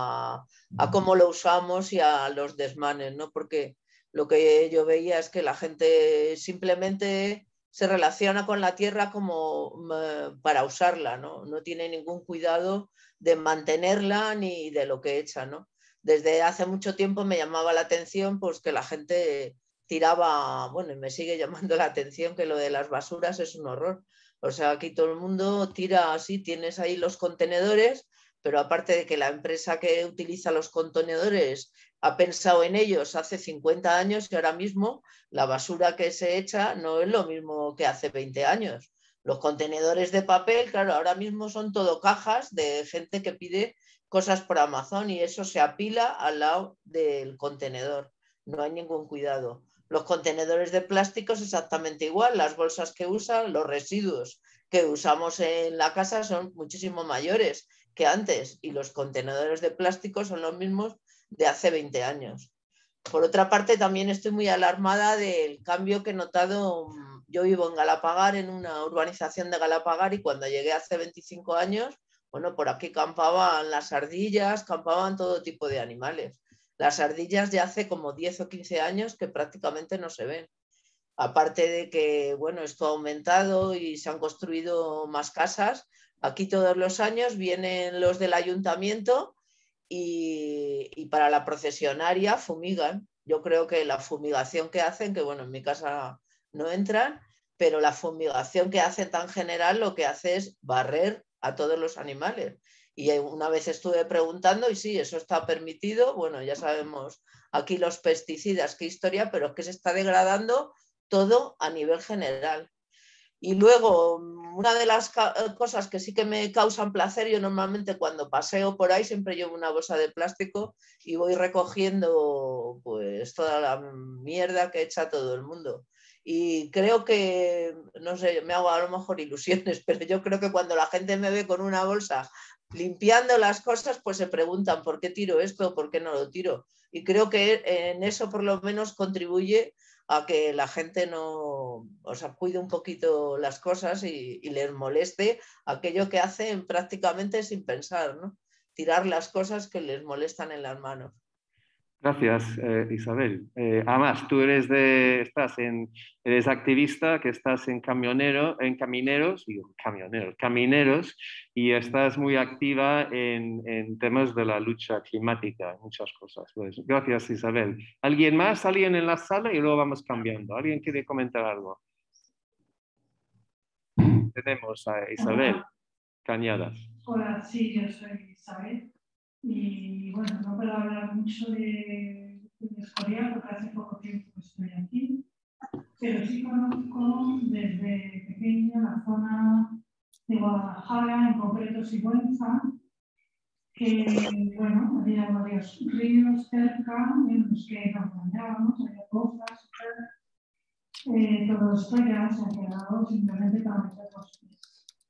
a cómo lo usamos y a los desmanes, ¿no? Porque lo que yo veía es que la gente simplemente se relaciona con la Tierra como para usarla, ¿no? No tiene ningún cuidado de mantenerla ni de lo que echa, ¿no? Desde hace mucho tiempo me llamaba la atención pues que la gente tiraba, bueno, y me sigue llamando la atención que lo de las basuras es un horror. O sea, aquí todo el mundo tira así, tienes ahí los contenedores, pero aparte de que la empresa que utiliza los contenedores ha pensado en ellos hace 50 años y ahora mismo la basura que se echa no es lo mismo que hace 20 años. Los contenedores de papel, claro, ahora mismo son todo cajas de gente que pide cosas por Amazon y eso se apila al lado del contenedor. No hay ningún cuidado. Los contenedores de plástico es exactamente igual, las bolsas que usan, los residuos que usamos en la casa son muchísimo mayores que antes y los contenedores de plástico son los mismos de hace 20 años. Por otra parte, también estoy muy alarmada del cambio que he notado. Yo vivo en Galapagar, en una urbanización de Galapagar, y cuando llegué hace 25 años, bueno, por aquí campaban las ardillas, campaban todo tipo de animales. Las ardillas ya hace como 10 o 15 años que prácticamente no se ven. Aparte de que, bueno, esto ha aumentado y se han construido más casas, aquí todos los años vienen los del ayuntamiento y para la procesionaria fumigan. Yo creo que la fumigación que hacen, que bueno, en mi casa no entran, pero la fumigación que hacen tan general lo que hace es barrer a todos los animales. Y una vez estuve preguntando y sí, eso está permitido. Bueno, ya sabemos aquí los pesticidas, qué historia, pero es que se está degradando todo a nivel general. Y luego, una de las cosas que sí que me causan placer, yo normalmente cuando paseo por ahí siempre llevo una bolsa de plástico y voy recogiendo pues toda la mierda que echa todo el mundo. Y creo que, no sé, me hago a lo mejor ilusiones, pero yo creo que cuando la gente me ve con una bolsa limpiando las cosas, pues se preguntan por qué tiro esto, por qué no lo tiro. Y creo que en eso por lo menos contribuye a que la gente no, o sea, cuide un poquito las cosas y les moleste aquello que hacen prácticamente sin pensar, ¿no? Tirar las cosas que les molestan en las manos. Gracias, Isabel. Además, tú eres activista, que estás en camineros, y estás muy activa en temas de la lucha climática, muchas cosas. Pues, gracias, Isabel. ¿Alguien más? ¿Alguien en la sala? Y luego vamos cambiando. ¿Alguien quiere comentar algo? Tenemos a Isabel Cañadas. Hola, sí, yo soy Isabel. Y bueno, no puedo hablar mucho de Escorial porque hace poco tiempo que estoy aquí, pero sí conozco desde pequeña la zona de Guadalajara, en concreto Sigüenza, que bueno, había varios ríos cerca en los que nos bañábamos, había pozas, todo esto ya se ha quedado simplemente para meter los pies.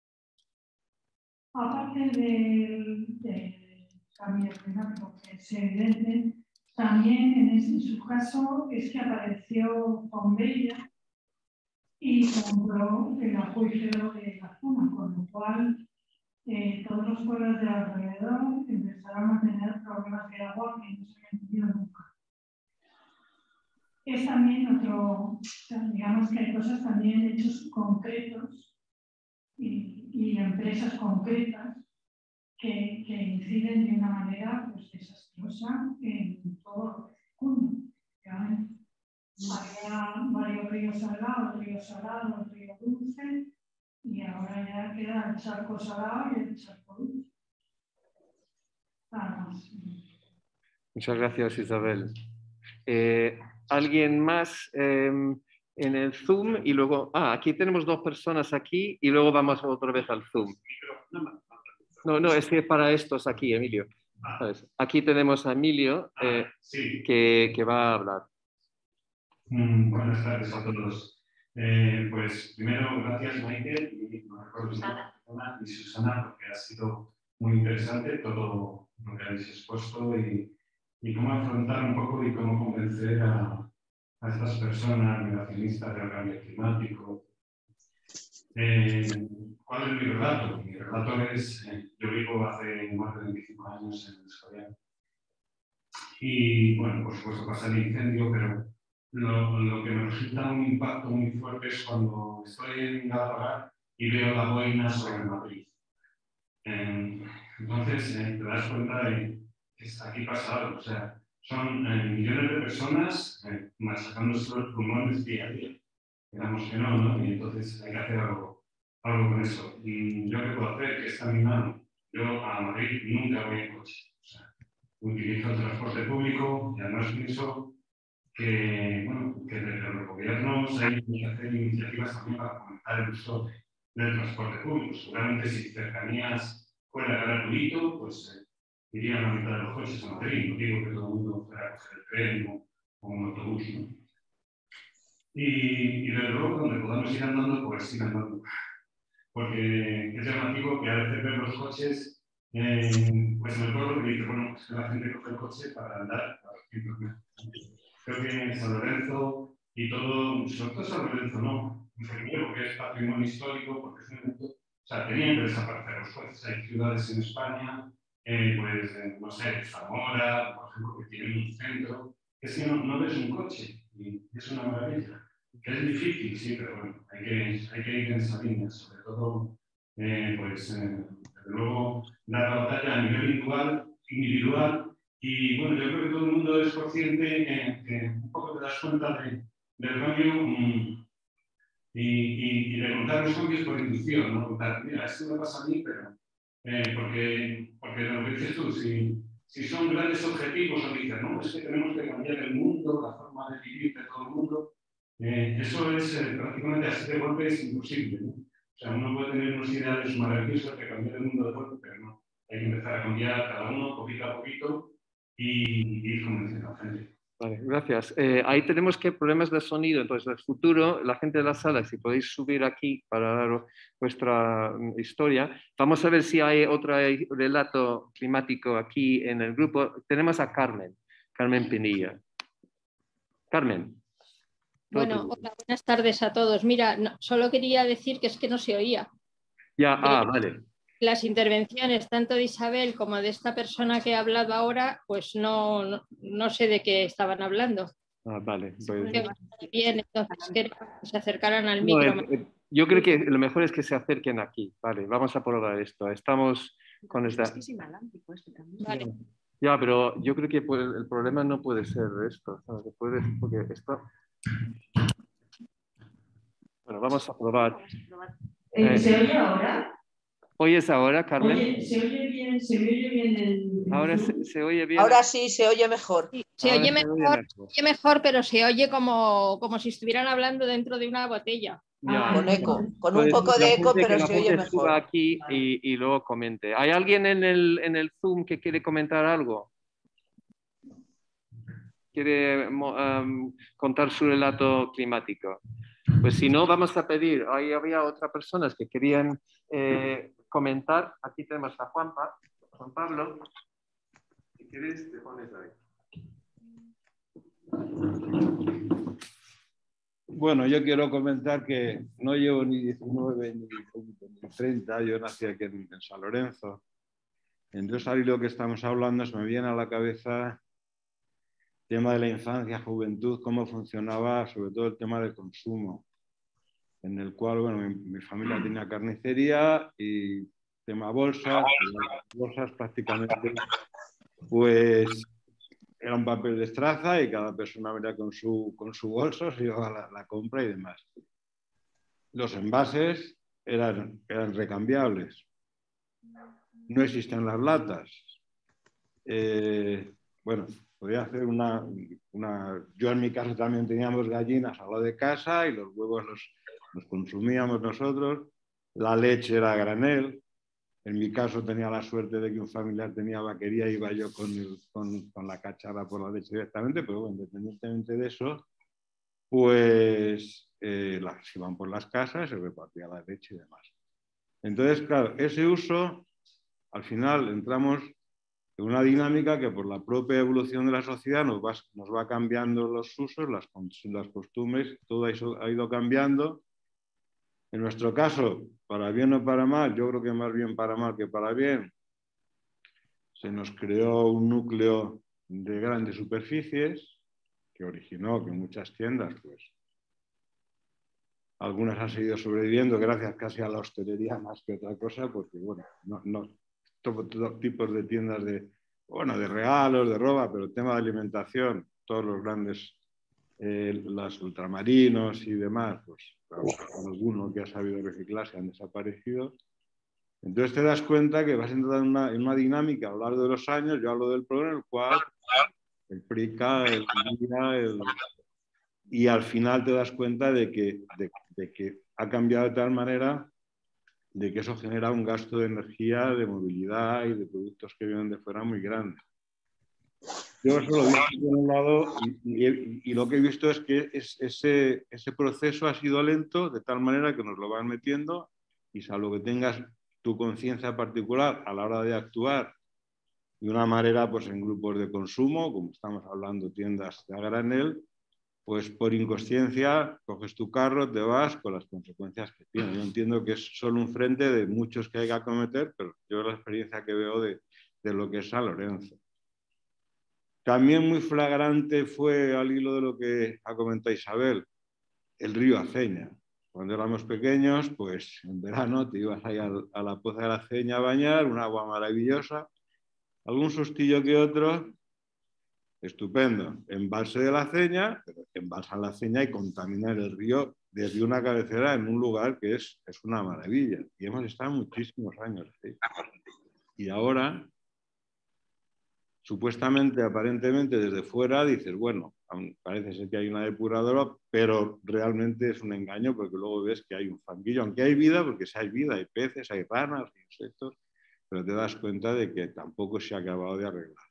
Aparte del cambio climático, que es evidente, también en su caso es que apareció Pompeya y compró el acuífero de la zona, con lo cual todos los pueblos de alrededor empezaron a tener problemas de agua que no se habían tenido nunca. Es también otro, digamos que hay cosas también, hechos concretos y empresas concretas que inciden de una manera pues, desastrosa en todo lo que circunda. Había varios ríos al lado, el río Salado, el río Dulce, y ahora ya queda el charco salado y el charco dulce. Nada más. Muchas gracias, Isabel. ¿Alguien más en el Zoom? Y luego, aquí tenemos dos personas aquí y luego vamos otra vez al Zoom. No, es que para estos aquí, Emilio. ¿Sabes? Aquí tenemos a Emilio Sí. que va a hablar. Buenas tardes a todos. Pues primero, gracias Michael y no recuerdo y Susana, porque ha sido muy interesante todo lo que habéis expuesto y cómo afrontar un poco y cómo convencer a estas personas negacionistas del cambio climático. ¿Cuál es mi relato? Mi relato es, yo vivo hace más de 25 años en Escorial. Y bueno, por supuesto pasa el incendio, pero lo que me resulta un impacto muy fuerte es cuando estoy en Galapagar y veo la boina sobre Madrid. Entonces te das cuenta de que aquí pasa algo. O sea, son millones de personas machacándose los pulmones día a día. Digamos que no, y entonces hay que hacer algo con eso. ¿Y yo qué puedo hacer? ¿Qué está en mi mano? Yo a Madrid nunca voy en coche. O sea, utilizo el transporte público y además pienso que, bueno, que desde los gobiernos hay que hacer iniciativas también para fomentar el uso del transporte público. Seguramente si cercanías fuera gratuito, pues irían la mitad de los coches a Madrid. No digo que todo el mundo fuera a coger el tren o un autobús, ¿no? Y desde luego, donde podamos ir andando, pues ir andando. Porque es llamativo que a veces ver los coches, pues en el pueblo que dice, bueno, pues que la gente coge el coche para andar a 200 metros. Creo que en San Lorenzo y todo, sobre todo San Lorenzo, no, primero porque es patrimonio histórico, porque es un evento, o sea, tenían que desaparecer los coches. Hay ciudades en España, pues, no sé, Zamora, por ejemplo, que tienen un centro, que si no ves un coche, y es una maravilla. Que es difícil, sí, pero bueno, hay que ir en esa línea, sobre todo, pues, desde luego, dar la batalla a nivel individual, y bueno, yo creo que todo el mundo es consciente que un poco te das cuenta del cambio y de contar los cambios por intuición, ¿no? Contar, mira, esto me pasa a mí, pero porque lo que dices tú, si son grandes objetivos o dices, no, es que tenemos que cambiar el mundo, la forma de vivir de todo el mundo, eso es prácticamente así de golpe es imposible, ¿no? O sea, uno puede tener unos ideales maravillosos de cambiar el mundo de golpe, pero no. Hay que empezar a cambiar cada uno poquito a poquito y ir convenciendo a la gente. Vale, gracias. Ahí tenemos que problemas de sonido, entonces en el futuro, la gente de la sala, si podéis subir aquí para dar vuestra historia, vamos a ver si hay otro relato climático aquí en el grupo. Tenemos a Carmen Pinilla. Carmen. Bueno, hola, buenas tardes a todos. Mira, solo quería decir que es que no se oía. Ya, vale. Las intervenciones tanto de Isabel como de esta persona que ha hablado ahora, pues no sé de qué estaban hablando. Vale. Pues... Bien, entonces que se acercaran al micro. Yo creo que lo mejor es que se acerquen aquí. Vale, vamos a probar esto. Estamos con esta... Es que es inalámbrico este también. Vale. Ya, pero yo creo que el problema no puede ser esto. Porque esto... Bueno, vamos a probar. ¿Se oye ahora? ¿Oyes ahora, Carmen? Oye, ¿se oye bien el... Ahora se oye bien. Ahora sí, se oye mejor. Sí, se oye mejor, pero se oye como si estuvieran hablando dentro de una botella. Ya. Con eco, con un poco de eco, pero se oye mejor. Suba aquí y luego comente. ¿Hay alguien en el Zoom que quiere comentar algo? ¿Quiere contar su relato climático? Pues si no, vamos a pedir. Ahí había otras personas que querían comentar. Aquí tenemos a Juan Pablo. Si quieres, te pones ahí. Bueno, yo quiero comentar que no llevo ni 19, ni 20, ni 30. Yo nací aquí en San Lorenzo. Entonces, ahí lo que estamos hablando se me viene a la cabeza el tema de la infancia, juventud, cómo funcionaba, sobre todo el tema del consumo, en el cual, bueno, mi familia tenía carnicería y tema bolsas, bolsas prácticamente, pues era un papel de estraza y cada persona venía con su bolso, se llevaba la compra y demás. Los envases eran recambiables. No existían las latas. Bueno, podía hacer yo en mi casa también teníamos gallinas al lado de casa y los huevos los consumíamos nosotros. La leche era a granel. En mi caso tenía la suerte de que un familiar tenía vaquería y iba yo con la cacharra por la leche directamente, pero bueno, independientemente de eso, pues se iban por las casas, se repartía la leche y demás. Entonces, claro, ese uso, al final entramos en una dinámica que por la propia evolución de la sociedad nos va cambiando los usos, las costumbres, todo ha ido cambiando. En nuestro caso, para bien o para mal, yo creo que más bien para mal que para bien, se nos creó un núcleo de grandes superficies que originó que muchas tiendas, pues, algunas han seguido sobreviviendo gracias casi a la hostelería más que otra cosa, porque, bueno, todo tipos de tiendas de regalos, de ropa, pero el tema de alimentación, todos los grandes, los ultramarinos y demás, pues algunos que ha sabido reciclarse han desaparecido. Entonces te das cuenta que vas entrando en una dinámica a lo largo de los años, yo hablo del programa en el cual el PRICA, el MIRA, y al final te das cuenta de que ha cambiado de tal manera de que eso genera un gasto de energía, de movilidad y de productos que vienen de fuera muy grande. Yo eso lo he visto por un lado y lo que he visto es que ese proceso ha sido lento de tal manera que nos lo van metiendo y salvo que tengas tu conciencia particular a la hora de actuar de una manera pues en grupos de consumo, como estamos hablando tiendas de a granel, pues por inconsciencia coges tu carro, te vas con las consecuencias que tiene. Yo entiendo que es solo un frente de muchos que hay que acometer, pero yo la experiencia que veo de lo que es San Lorenzo. También muy flagrante fue, al hilo de lo que ha comentado Isabel, el río Aceña. Cuando éramos pequeños, pues en verano te ibas ahí a la poza de la Aceña a bañar, un agua maravillosa, algún sustillo que otro, estupendo. Embalse de la Aceña, pero embalsan la Aceña y contaminan el río desde una cabecera en un lugar que es una maravilla. Y hemos estado muchísimos años ahí. Y ahora, supuestamente, aparentemente, desde fuera, dices, bueno, parece ser que hay una depuradora, pero realmente es un engaño porque luego ves que hay un fanguillo, aunque hay vida, porque sí hay vida, hay peces, hay ranas, hay insectos, pero te das cuenta de que tampoco se ha acabado de arreglar.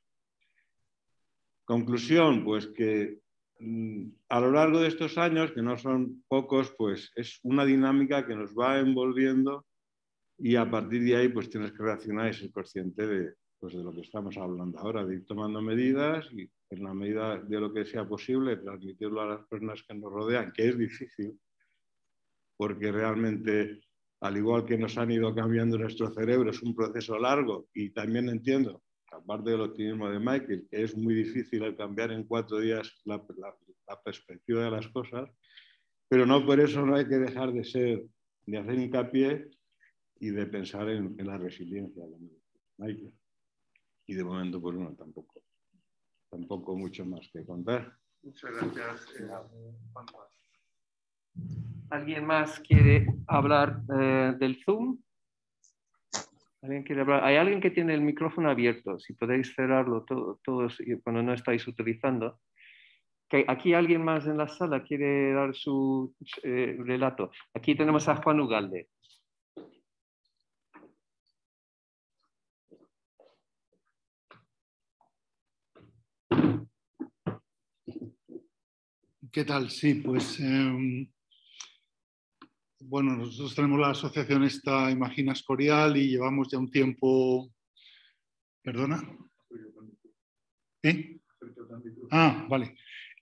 Conclusión, pues que a lo largo de estos años, que no son pocos, pues es una dinámica que nos va envolviendo y a partir de ahí pues tienes que reaccionar y ser consciente de lo que estamos hablando ahora, de ir tomando medidas y en la medida de lo que sea posible transmitirlo a las personas que nos rodean, que es difícil, porque realmente, al igual que nos han ido cambiando nuestro cerebro, es un proceso largo y también entiendo, aparte del optimismo de Michael, que es muy difícil el cambiar en 4 días la perspectiva de las cosas, pero no por eso no hay que dejar de hacer hincapié y de pensar en la resiliencia de Michael. Y de momento, pues no, tampoco mucho más que contar. Muchas gracias, Juan. ¿Alguien más quiere hablar del Zoom? ¿Alguien quiere hablar? Hay alguien que tiene el micrófono abierto, si podéis cerrarlo todos cuando no estáis utilizando. Aquí alguien más en la sala quiere dar su relato. Aquí tenemos a Juan Ugalde. ¿Qué tal? Sí, pues bueno, nosotros tenemos la asociación esta Imagina Escorial y llevamos ya un tiempo... ¿Perdona? ¿Eh? Ah, vale.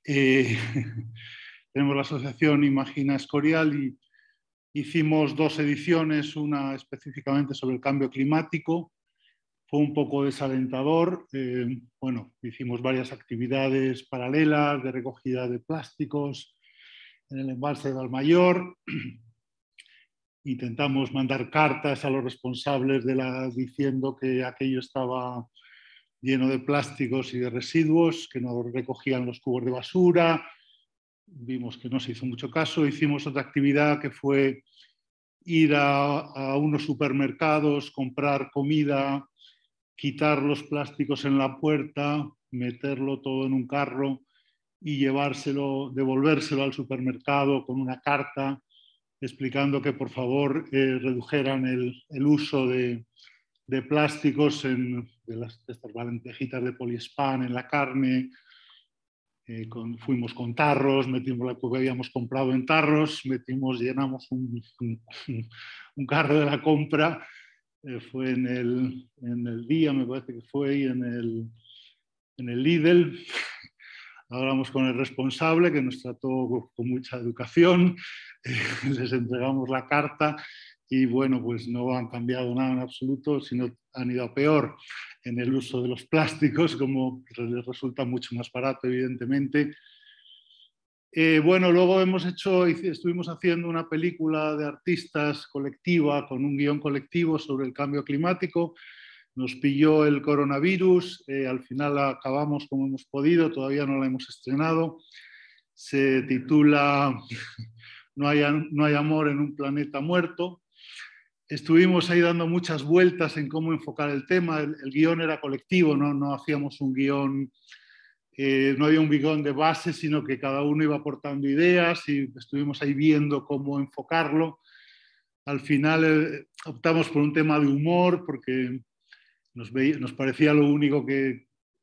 Tenemos la asociación Imagina Escorial y hicimos 2 ediciones, una específicamente sobre el cambio climático. Fue un poco desalentador. Bueno, hicimos varias actividades paralelas de recogida de plásticos en el embalse de Valmayor. Intentamos mandar cartas a los responsables diciendo que aquello estaba lleno de plásticos y de residuos, que no recogían los cubos de basura. Vimos que no se hizo mucho caso. Hicimos otra actividad que fue ir a unos supermercados, comprar comida, quitar los plásticos en la puerta, meterlo todo en un carro y devolvérselo al supermercado con una carta explicando que por favor redujeran el uso de de plásticos, de estas lentejitas de poliespan en la carne. Fuimos con tarros, metimos la que habíamos comprado en tarros, llenamos un carro de la compra. Fue en el día, me parece que fue, y en el Lidl. Hablamos con el responsable, que nos trató con mucha educación. Les entregamos la carta y bueno, pues no han cambiado nada en absoluto, sino han ido a peor en el uso de los plásticos, como les resulta mucho más barato, evidentemente. Bueno, luego estuvimos haciendo una película de artistas colectiva, con un guión colectivo sobre el cambio climático. Nos pilló el coronavirus, al final acabamos como hemos podido, todavía no la hemos estrenado. Se titula No hay amor en un planeta muerto. Estuvimos ahí dando muchas vueltas en cómo enfocar el tema. El guión era colectivo, no hacíamos un guión, no había un guión de base, sino que cada uno iba aportando ideas y estuvimos ahí viendo cómo enfocarlo. Al final optamos por un tema de humor porque nos parecía lo único que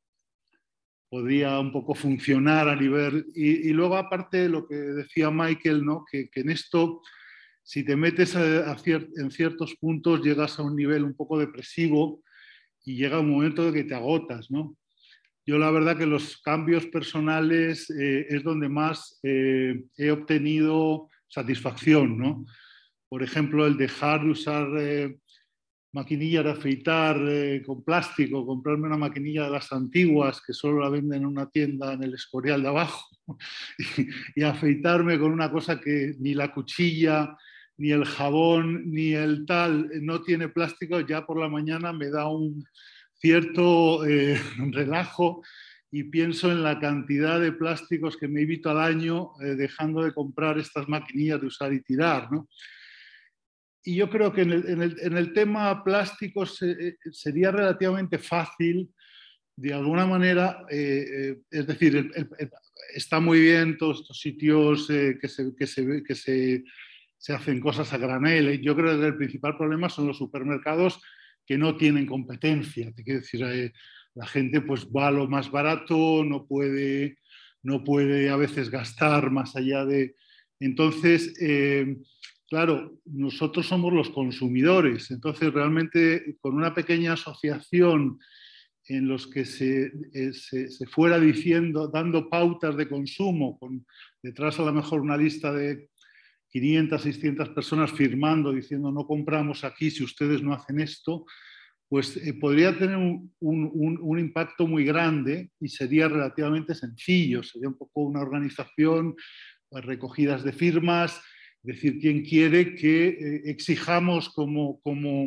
podía un poco funcionar a nivel... Y luego, aparte, lo que decía Michael, ¿no? que en esto, si te metes en ciertos puntos, llegas a un nivel un poco depresivo y llega un momento de que te agotas, ¿no? Yo la verdad que los cambios personales es donde más he obtenido satisfacción, ¿no? Por ejemplo, el dejar de usar maquinillas de afeitar con plástico, comprarme una maquinilla de las antiguas que solo la venden en una tienda en el Escorial de abajo y afeitarme con una cosa que ni la cuchilla, ni el jabón, ni el tal no tiene plástico, ya por la mañana me da un cierto relajo y pienso en la cantidad de plásticos que me evito al año dejando de comprar estas maquinillas de usar y tirar, ¿no? Y yo creo que en el tema plásticos sería relativamente fácil, de alguna manera, es decir, está muy bien todos estos sitios que se hacen cosas a granel. Yo creo que el principal problema son los supermercados que no tienen competencia. Te quiero decir, la gente pues va a lo más barato, no puede a veces gastar más allá de... Entonces, claro, nosotros somos los consumidores, entonces realmente con una pequeña asociación en los que se fuera diciendo, dando pautas de consumo, con detrás a lo mejor una lista de 500, 600 personas firmando, diciendo no compramos aquí si ustedes no hacen esto, pues podría tener un impacto muy grande y sería relativamente sencillo, sería un poco una organización, pues, recogidas de firmas, es decir, quién quiere que exijamos como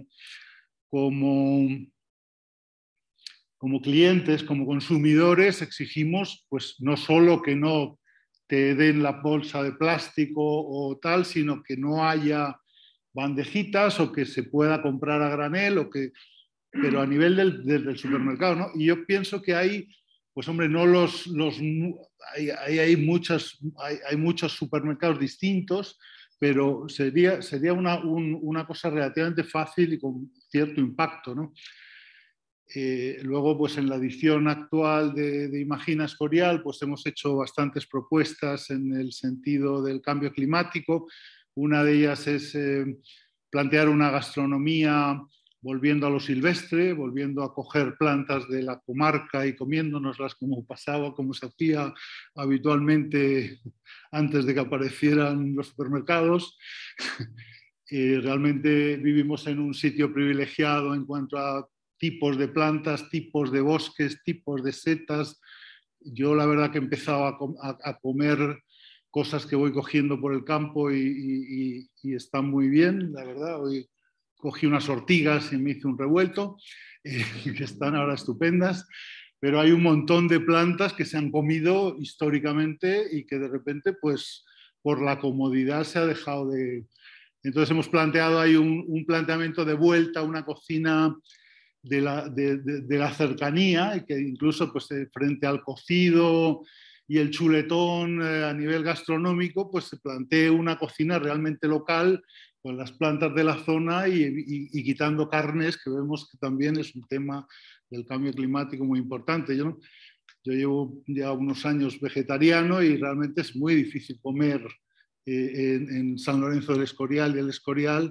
clientes, como consumidores, exigimos pues no solo que no te den la bolsa de plástico o tal, sino que no haya bandejitas o que se pueda comprar a granel, pero a nivel del supermercado, ¿no? Y yo pienso que hay, pues hombre, no hay muchos supermercados distintos, pero sería una cosa relativamente fácil y con cierto impacto, ¿no? Luego, pues en la edición actual de Imagina Escorial, pues hemos hecho bastantes propuestas en el sentido del cambio climático. Una de ellas es plantear una gastronomía volviendo a lo silvestre, volviendo a coger plantas de la comarca y comiéndonoslas como pasaba, como se hacía habitualmente antes de que aparecieran los supermercados. Realmente vivimos en un sitio privilegiado en cuanto a tipos de plantas, tipos de bosques, tipos de setas. Yo la verdad que he empezado a comer cosas que voy cogiendo por el campo y están muy bien, la verdad. Hoy cogí unas ortigas y me hice un revuelto, que están ahora estupendas, pero hay un montón de plantas que se han comido históricamente y que de repente, pues por la comodidad se ha dejado de... Entonces hemos planteado ahí un planteamiento de vuelta a una cocina de la cercanía, y que incluso pues, frente al cocido y el chuletón a nivel gastronómico, pues se plantee una cocina realmente local las plantas de la zona y quitando carnes, que vemos que también es un tema del cambio climático muy importante. Yo llevo ya unos años vegetariano y realmente es muy difícil comer en San Lorenzo del Escorial y el Escorial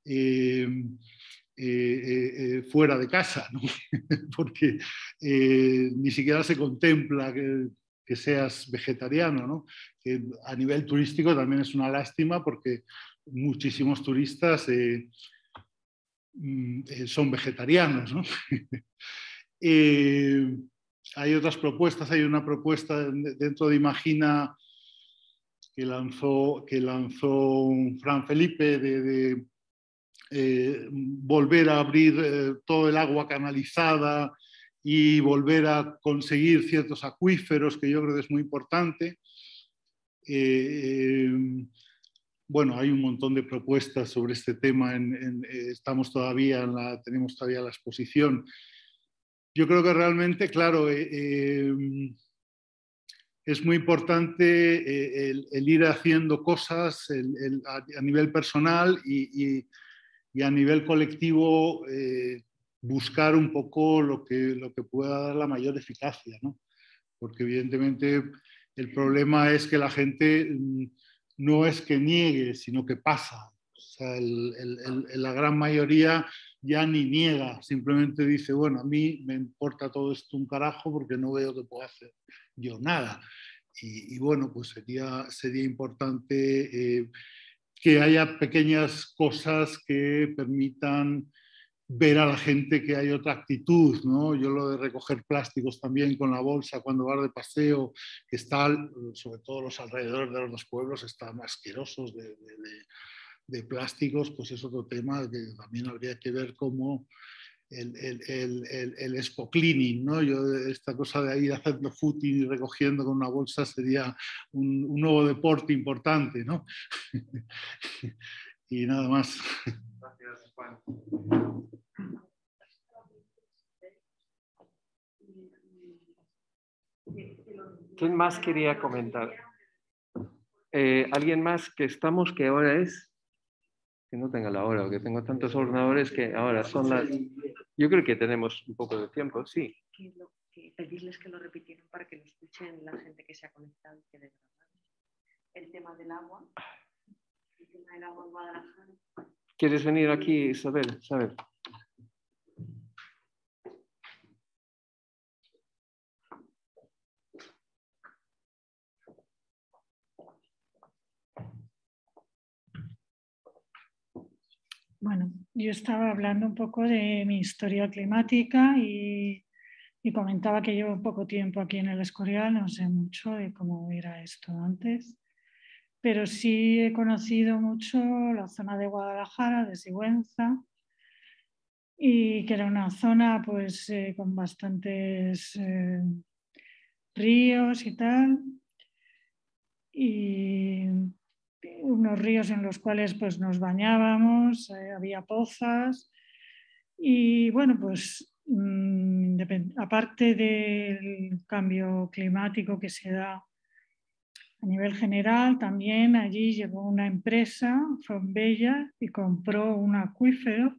fuera de casa, ¿no? Porque ni siquiera se contempla que seas vegetariano, ¿no? Que a nivel turístico también es una lástima porque muchísimos turistas son vegetarianos, ¿no? Hay otras propuestas, hay una propuesta dentro de Imagina que lanzó Fran Felipe de volver a abrir todo el agua canalizada y volver a conseguir ciertos acuíferos, que yo creo que es muy importante. Bueno, hay un montón de propuestas sobre este tema, tenemos todavía la exposición. Yo creo que realmente, claro, es muy importante el ir haciendo cosas a nivel personal y a nivel colectivo buscar un poco lo que pueda dar la mayor eficacia, ¿no? Porque evidentemente el problema es que la gente no es que niegue, sino que pasa. O sea, la gran mayoría ya ni niega, simplemente dice, bueno, a mí me importa todo esto un carajo porque no veo que pueda hacer yo nada. Y bueno, pues sería importante que haya pequeñas cosas que permitan ver a la gente que hay otra actitud, ¿no? Yo lo de recoger plásticos también con la bolsa cuando vas de paseo, que está, sobre todo los alrededores de los dos pueblos, están asquerosos de plásticos, pues es otro tema que también habría que ver cómo el expo cleaning, ¿no? Esta cosa de ir haciendo footing y recogiendo con una bolsa sería un nuevo deporte importante, ¿no? Y nada más. Gracias, Juan. ¿Quién más quería comentar? ¿Alguien más que estamos? ¿Qué hora es? Que no tenga la hora, porque tengo tantos ordenadores que ahora son las... Yo creo que tenemos un poco de tiempo, sí. Que pedirles que lo repitieran para que lo escuchen la gente que se ha conectado y que de verdad. El tema del agua. El tema del agua en Guadalajara. ¿Quieres venir aquí, Isabel? ¿Sabes? Bueno, yo estaba hablando un poco de mi historia climática y comentaba que llevo poco tiempo aquí en el Escorial, no sé mucho de cómo era esto antes, pero sí he conocido mucho la zona de Guadalajara, de Sigüenza, y que era una zona pues con bastantes ríos y tal, y unos ríos en los cuales pues nos bañábamos, había pozas y bueno, pues aparte del cambio climático que se da a nivel general, también allí llegó una empresa, Fonbella, y compró un acuífero.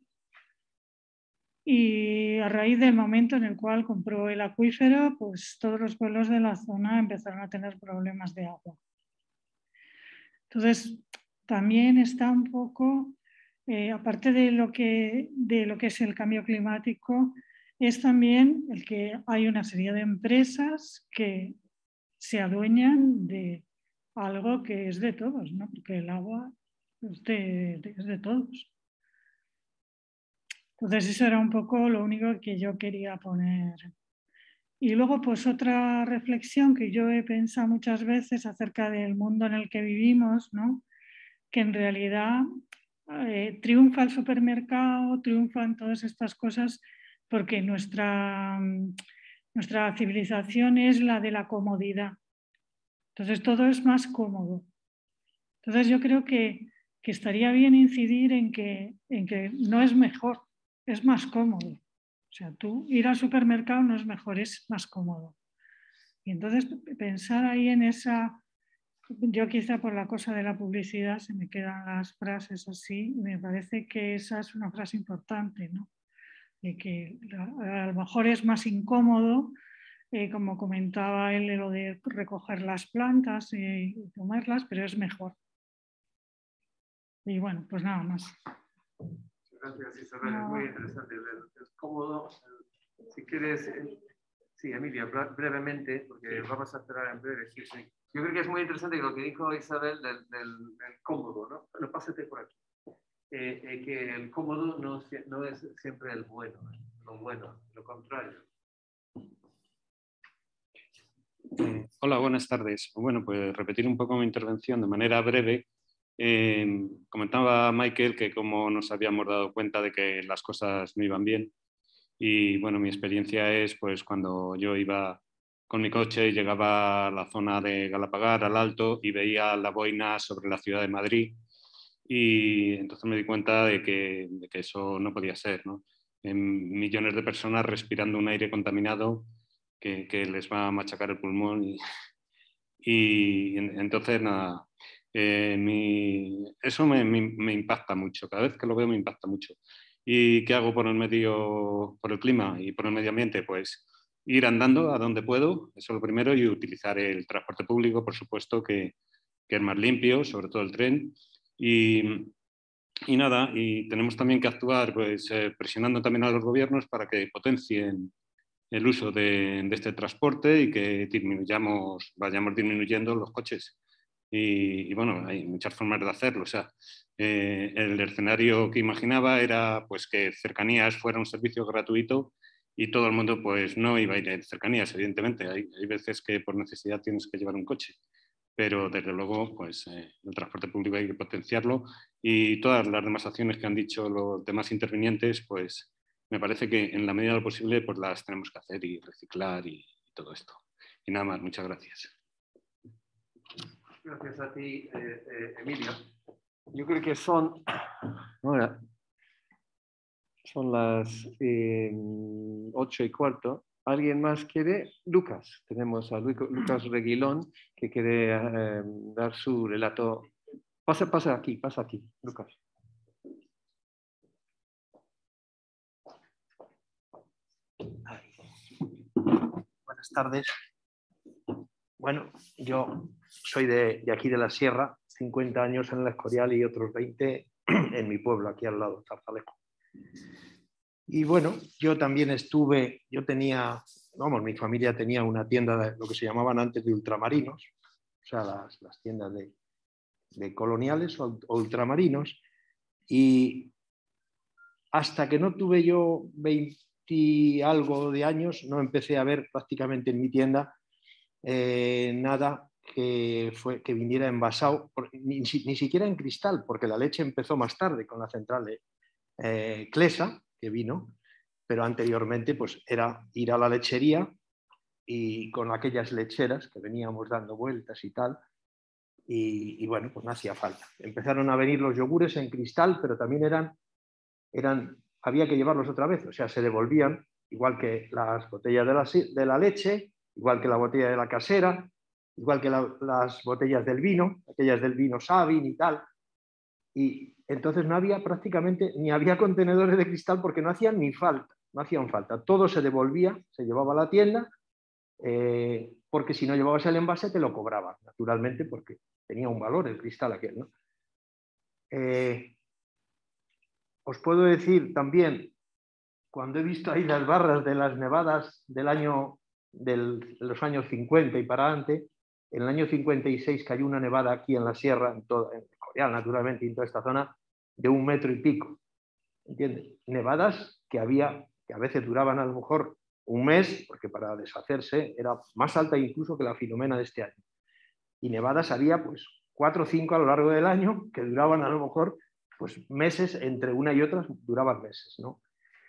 Y a raíz del momento en el cual compró el acuífero, pues todos los pueblos de la zona empezaron a tener problemas de agua. Entonces, también está un poco, aparte de lo que es el cambio climático, es también el que hay una serie de empresas que se adueñan de algo que es de todos, ¿no? Porque el agua es de todos. Entonces, eso era un poco lo único que yo quería poner. Y luego, pues otra reflexión que yo he pensado muchas veces acerca del mundo en el que vivimos, ¿no? Que en realidad triunfa el supermercado, triunfan todas estas cosas porque nuestra civilización es la de la comodidad. Entonces todo es más cómodo. Entonces yo creo que estaría bien incidir en que no es mejor, es más cómodo. O sea, tú ir al supermercado no es mejor, es más cómodo. Y entonces pensar ahí en esa Yo quizá por la cosa de la publicidad se me quedan las frases así. Me parece que esa es una frase importante, ¿no? De que a lo mejor es más incómodo, como comentaba él, lo de recoger las plantas y comerlas, pero es mejor. Y bueno, pues nada más. Gracias, Isabel. Es muy interesante. Es cómodo. Si quieres, sí, Emilia, brevemente, porque vamos a cerrar en breve. Sí, sí. Yo creo que es muy interesante lo que dijo Isabel del cómodo, ¿no? Pero pásate por aquí. Que el cómodo no es siempre el bueno, lo contrario. Hola, buenas tardes. Bueno, pues repetir un poco mi intervención de manera breve. Comentaba Michael que como nos habíamos dado cuenta de que las cosas no iban bien. Y bueno, mi experiencia es pues cuando yo iba con mi coche y llegaba a la zona de Galapagar, al Alto, y veía la boina sobre la ciudad de Madrid. Y entonces me di cuenta de que eso no podía ser, ¿no? Millones de personas respirando un aire contaminado que les va a machacar el pulmón. Y entonces, nada, eso me impacta mucho. Cada vez que lo veo me impacta mucho. ¿Y qué hago por el clima y por el medio ambiente? Pues ir andando a donde puedo, eso es lo primero, y utilizar el transporte público, por supuesto, que es más limpio, sobre todo el tren. Y nada, y tenemos también que actuar pues, presionando también a los gobiernos para que potencien el uso de este transporte y que vayamos disminuyendo los coches. Y bueno, hay muchas formas de hacerlo. O sea, el escenario que imaginaba era pues, que Cercanías fuera un servicio gratuito y todo el mundo pues, no iba a ir en Cercanías, evidentemente. Hay veces que por necesidad tienes que llevar un coche, pero desde luego pues, el transporte público hay que potenciarlo y todas las demás acciones que han dicho los demás intervinientes, pues me parece que en la medida de lo posible pues las tenemos que hacer y reciclar y todo esto. Y nada más, muchas gracias. Gracias a ti, Emilio. Yo creo que son las 8:15. ¿Alguien más quiere? Lucas. Tenemos a Lucas Reguilón que quiere dar su relato. Pasa aquí, Lucas. Buenas tardes. Bueno, yo soy de aquí de la Sierra, 50 años en El Escorial y otros 20 en mi pueblo, aquí al lado, Zarzalejo. Y bueno, yo también mi familia tenía una tienda de lo que se llamaban antes de ultramarinos, o sea, las tiendas de coloniales o ultramarinos, y hasta que no tuve yo 20 y algo de años, no empecé a ver prácticamente en mi tienda nada que viniera envasado, ni siquiera en cristal, porque la leche empezó más tarde con la central de Clesa, que vino, pero anteriormente pues era ir a la lechería y con aquellas lecheras que veníamos dando vueltas y tal, y bueno, pues no hacía falta. Empezaron a venir los yogures en cristal, pero también había que llevarlos otra vez, o sea, se devolvían, igual que las botellas de la leche, igual que la botella de la casera, igual que las botellas del vino, aquellas del vino Sabin y tal. Y entonces no había prácticamente, ni había contenedores de cristal porque no hacían falta. Todo se devolvía, se llevaba a la tienda, porque si no llevabas el envase te lo cobraban, naturalmente, porque tenía un valor el cristal aquel, ¿no? Os puedo decir también, cuando he visto ahí las barras de las nevadas de los años 50 y para adelante, en el año 56 cayó una nevada aquí en la sierra, en Escorial, naturalmente, y en toda esta zona, de 1 metro y pico. ¿Entiendes? Nevadas que a veces duraban a lo mejor un mes, porque para deshacerse era más alta incluso que la Filomena de este año. Y nevadas había pues 4 o 5 a lo largo del año, que duraban a lo mejor pues meses, entre una y otra duraban meses, ¿no?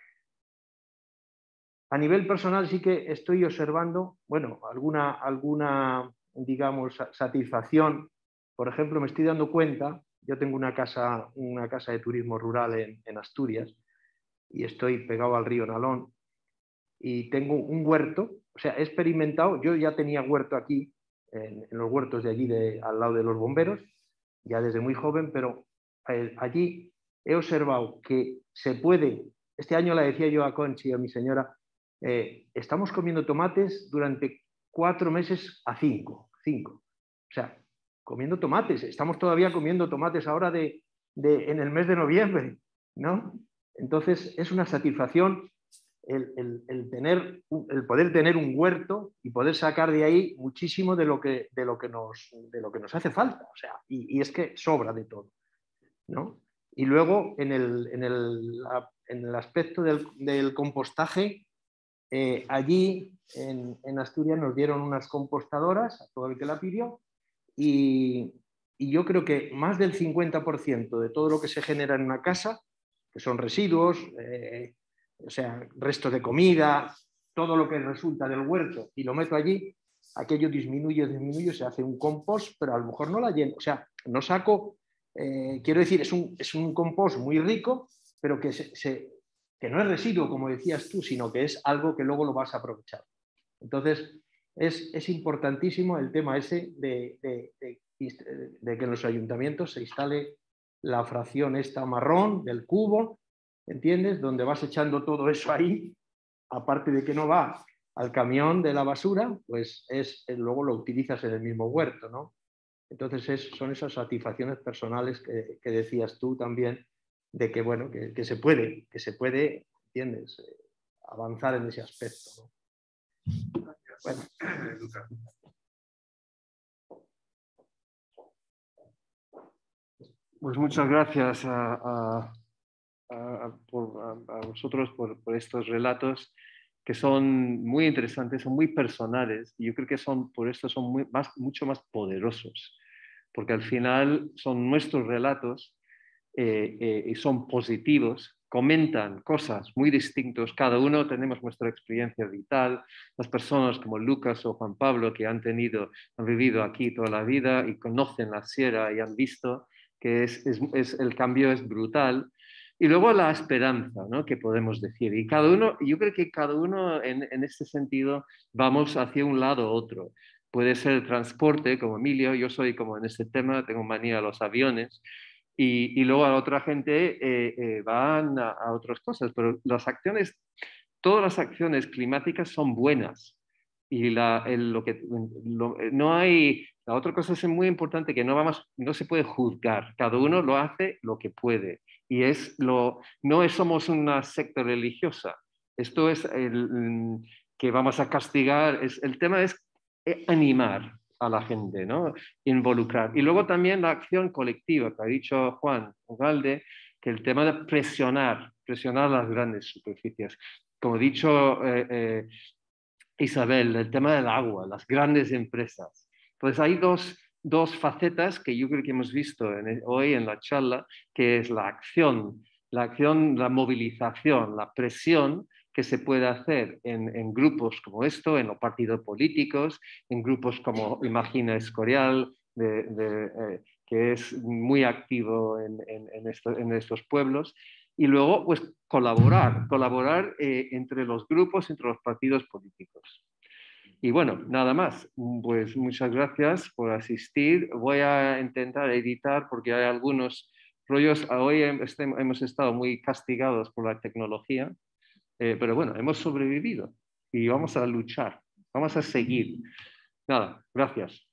A nivel personal sí que estoy observando, bueno, alguna digamos, satisfacción. Por ejemplo, me estoy dando cuenta, yo tengo una casa de turismo rural en Asturias y estoy pegado al río Nalón y tengo un huerto, o sea, he experimentado, yo ya tenía huerto aquí en los huertos de allí, al lado de los bomberos, ya desde muy joven, pero allí he observado que se puede, este año le decía yo a Conchi, a mi señora, estamos comiendo tomates durante 4 meses a 5. O sea, comiendo tomates, estamos todavía comiendo tomates ahora en el mes de noviembre, ¿no? Entonces es una satisfacción el poder tener un huerto y poder sacar de ahí muchísimo de lo que nos hace falta, o sea, y es que sobra de todo, ¿no? Y luego en el aspecto del compostaje, allí en Asturias nos dieron unas compostadoras a todo el que la pidió, y yo creo que más del 50% de todo lo que se genera en una casa, que son residuos, o sea, restos de comida, todo lo que resulta del huerto, y lo meto allí, aquello disminuye, se hace un compost, pero a lo mejor no la lleno, o sea, no saco, quiero decir, es un compost muy rico, pero que no es residuo, como decías tú, sino que es algo que luego lo vas a aprovechar. Entonces, es importantísimo el tema ese de que en los ayuntamientos se instale la fracción esta marrón del cubo, ¿entiendes? Donde vas echando todo eso ahí, aparte de que no va al camión de la basura, pues luego lo utilizas en el mismo huerto, ¿no? Entonces son esas satisfacciones personales que decías tú también, de que, bueno, que se puede, ¿entiendes? Avanzar en ese aspecto, ¿no? Bueno. Pues muchas gracias a vosotros por estos relatos que son muy interesantes, son muy personales, y yo creo que por esto son mucho más poderosos, porque al final son nuestros relatos y son positivos, comentan cosas muy distintas, cada uno tenemos nuestra experiencia vital, las personas como Lucas o Juan Pablo que han vivido aquí toda la vida y conocen la sierra y han visto que el cambio es brutal. Y luego la esperanza, ¿no? Que podemos decir. Y yo creo que cada uno en este sentido vamos hacia un lado u otro. Puede ser el transporte, como Emilio, yo soy como en este tema, tengo manía a los aviones, y luego a otra gente van a otras cosas, pero todas las acciones climáticas son buenas. Y la otra cosa es muy importante, que no se puede juzgar, cada uno lo hace lo que puede. Y no somos una secta religiosa. Esto es que vamos a castigar. El tema es animar a la gente, ¿no? Involucrar. Y luego también la acción colectiva, que ha dicho Juan Ugalde, que el tema de presionar las grandes superficies. Como ha dicho Isabel, el tema del agua, las grandes empresas. Pues hay dos facetas que yo creo que hemos visto hoy en la charla, que es la acción, la movilización, la presión que se puede hacer en grupos como esto, en los partidos políticos, en grupos como Imagina Escorial, que es muy activo en estos pueblos, y luego pues colaborar entre los grupos, entre los partidos políticos. Y bueno, nada más. Pues muchas gracias por asistir. Voy a intentar editar porque hay algunos rollos. Hoy hemos estado muy castigados por la tecnología, pero bueno, hemos sobrevivido y vamos a luchar, vamos a seguir. Nada, gracias.